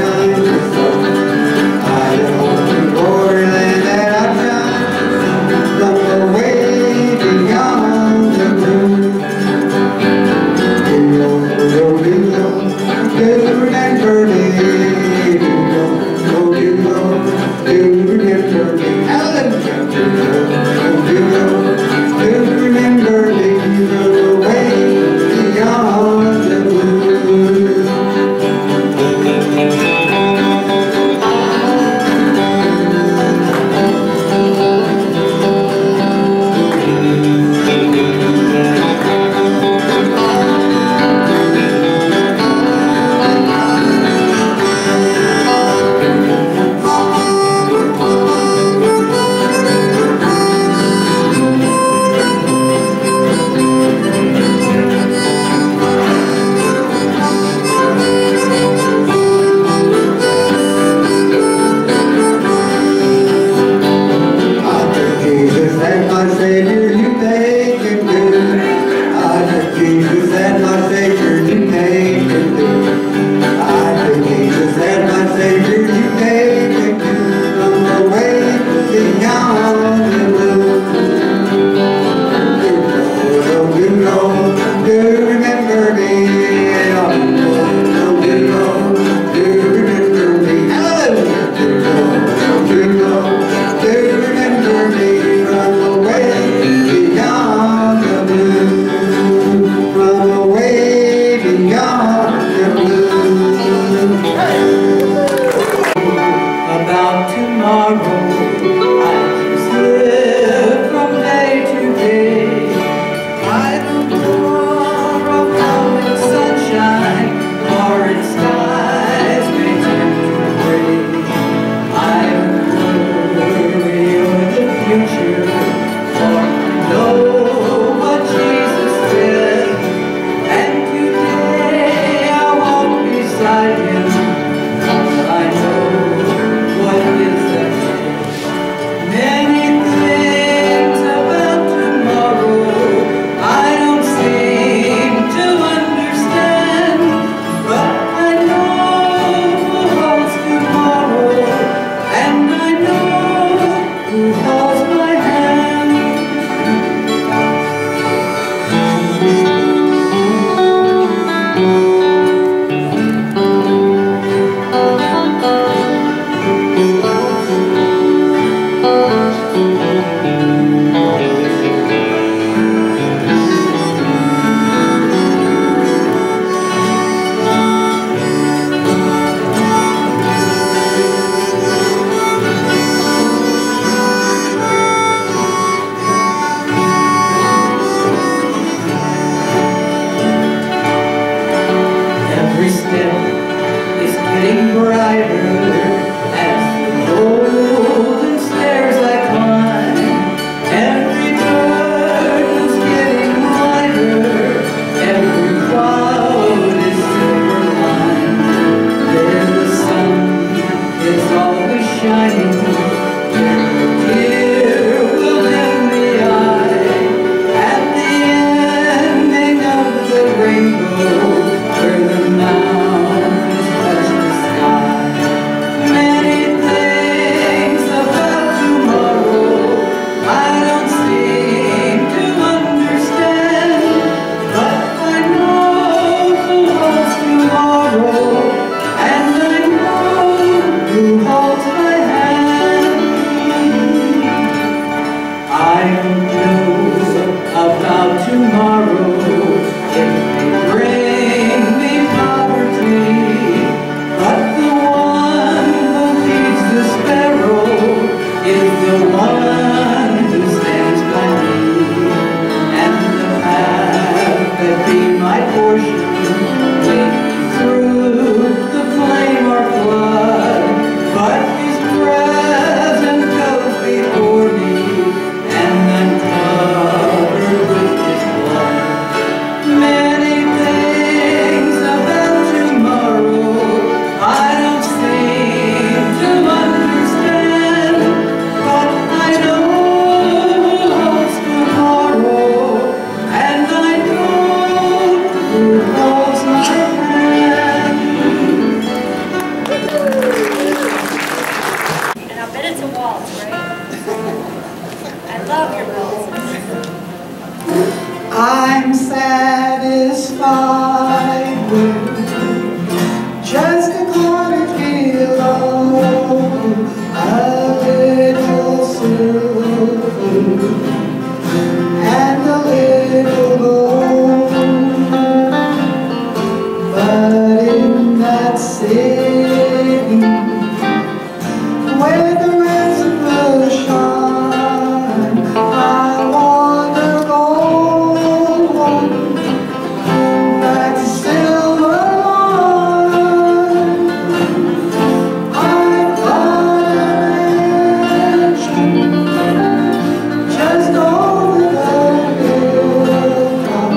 where the ransom will shine. I want to go home, that silver line. I've got a mansion just over the hilltop,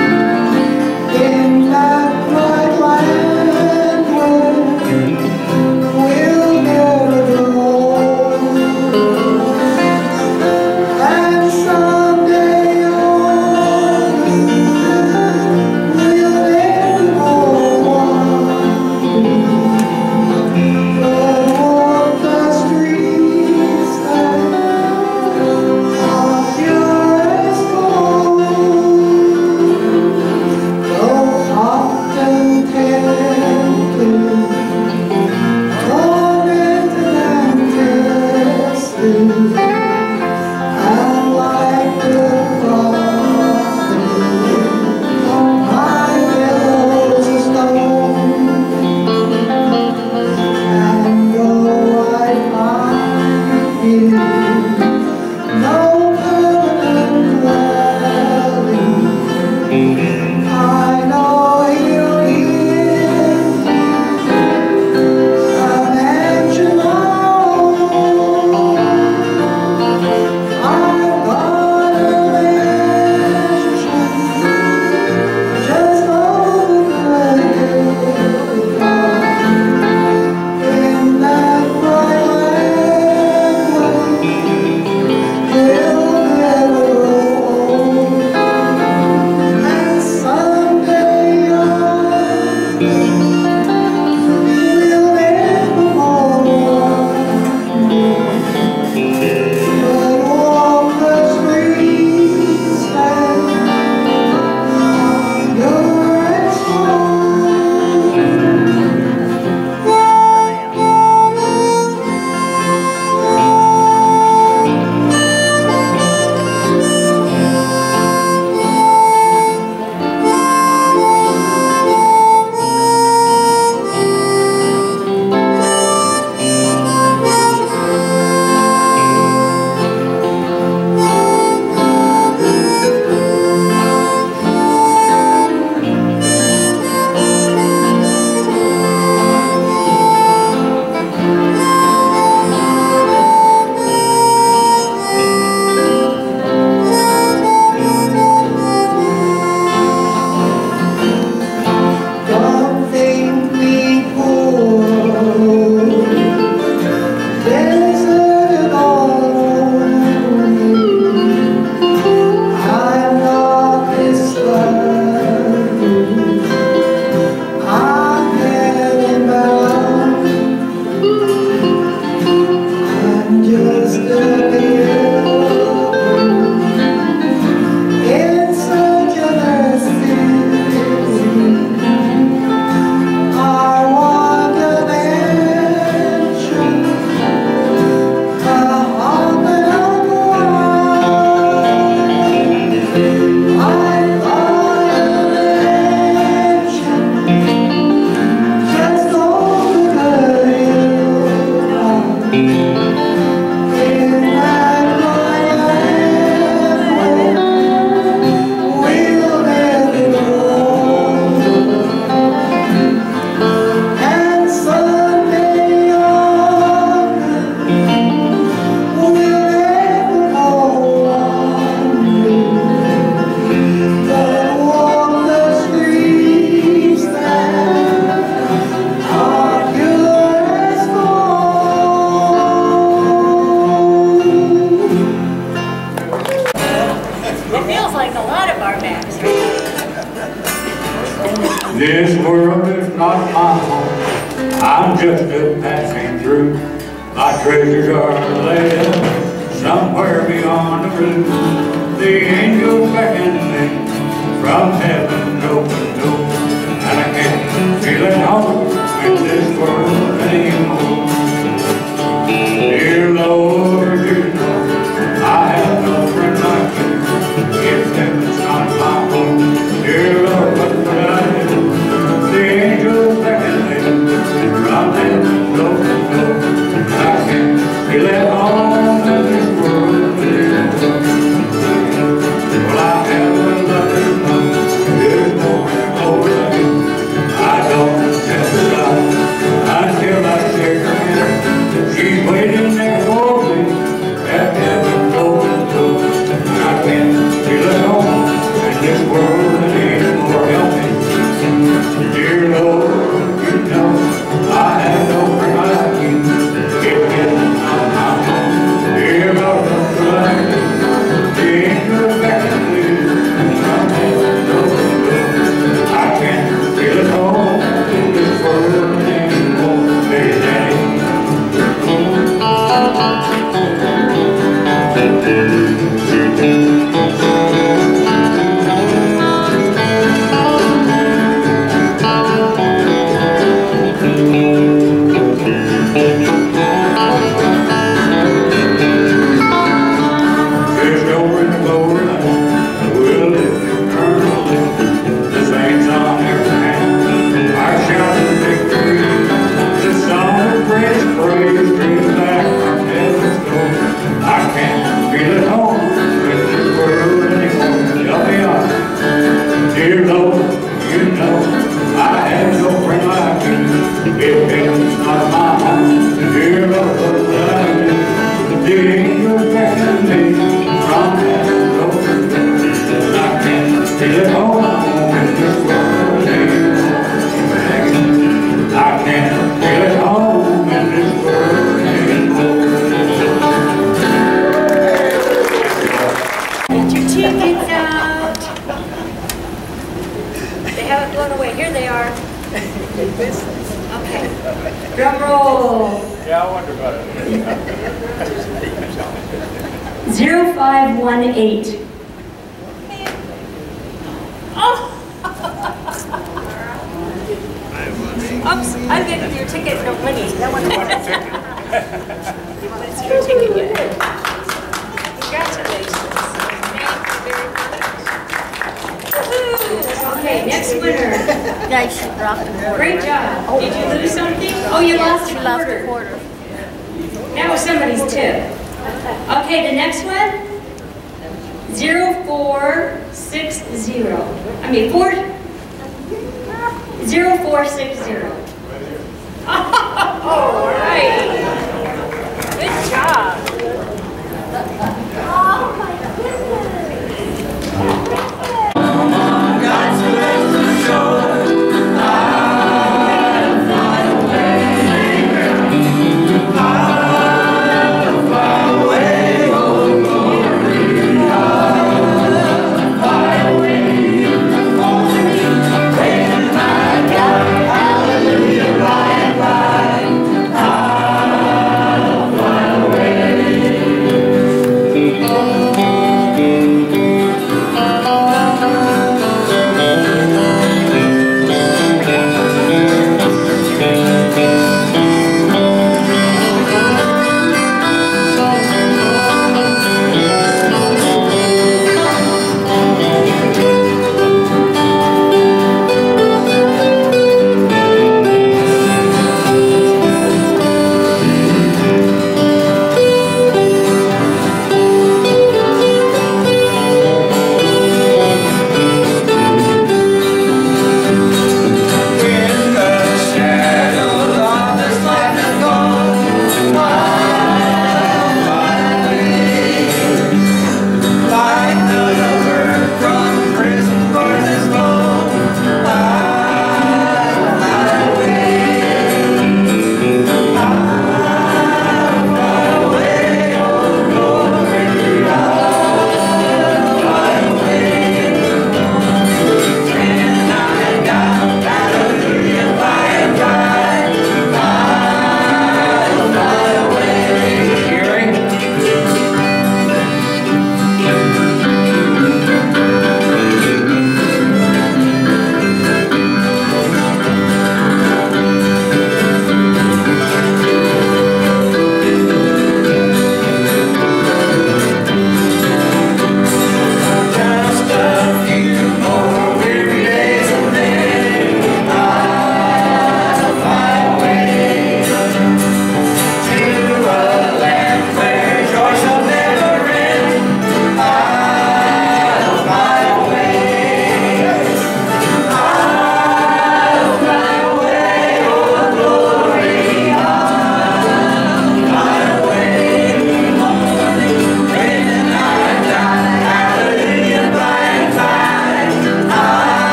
in that bright land where we'll never grow. And someday on we'll never walk the streets that are pure as gold, though often tempted, tormented and tested, and like the prophet, my billow's a stone. And though I find here no permanent dwelling, I know He'll give me a mansion of own. I've got a mansion just over the hilltop, in that bright land where we'll never grow. And someday on we'll never but walk the streets that are pure as Don't think me poor, deserted all alone. I'm not discouraged, I'm heaven bound. I'm just a pilgrim in search of a city. I want a mansion, a home and a wife. I've got a mansion just over the hilltop, in that bright land where we'll never grow. And someday on we'll never go but walk the streets that are pure as gold. It feels like a lot of our backs. This world is not my home, I'm just a passing through. My treasures are laid up somewhere beyond the blue. The angels beckon me from heaven's open door, and I can't feel at home in this world anymore. Dear Lord, I have no friend like you. If heaven's not my home, dear Lord, what would I do? The angels beckon me from heaven's Drum roll. Yeah, I wonder about it. 0518. Oh! Oops, I didn't do your ticket, no money. That one. You want to see your ticket yet? Congratulations. Thank you very much. Okay, next winner. Yeah, she dropped the quarter. Great job. Did you lose something? Oh, you lost She a lost the quarter. quarter. That was somebody's tip. Okay, the next one. 0460. I mean, 0460.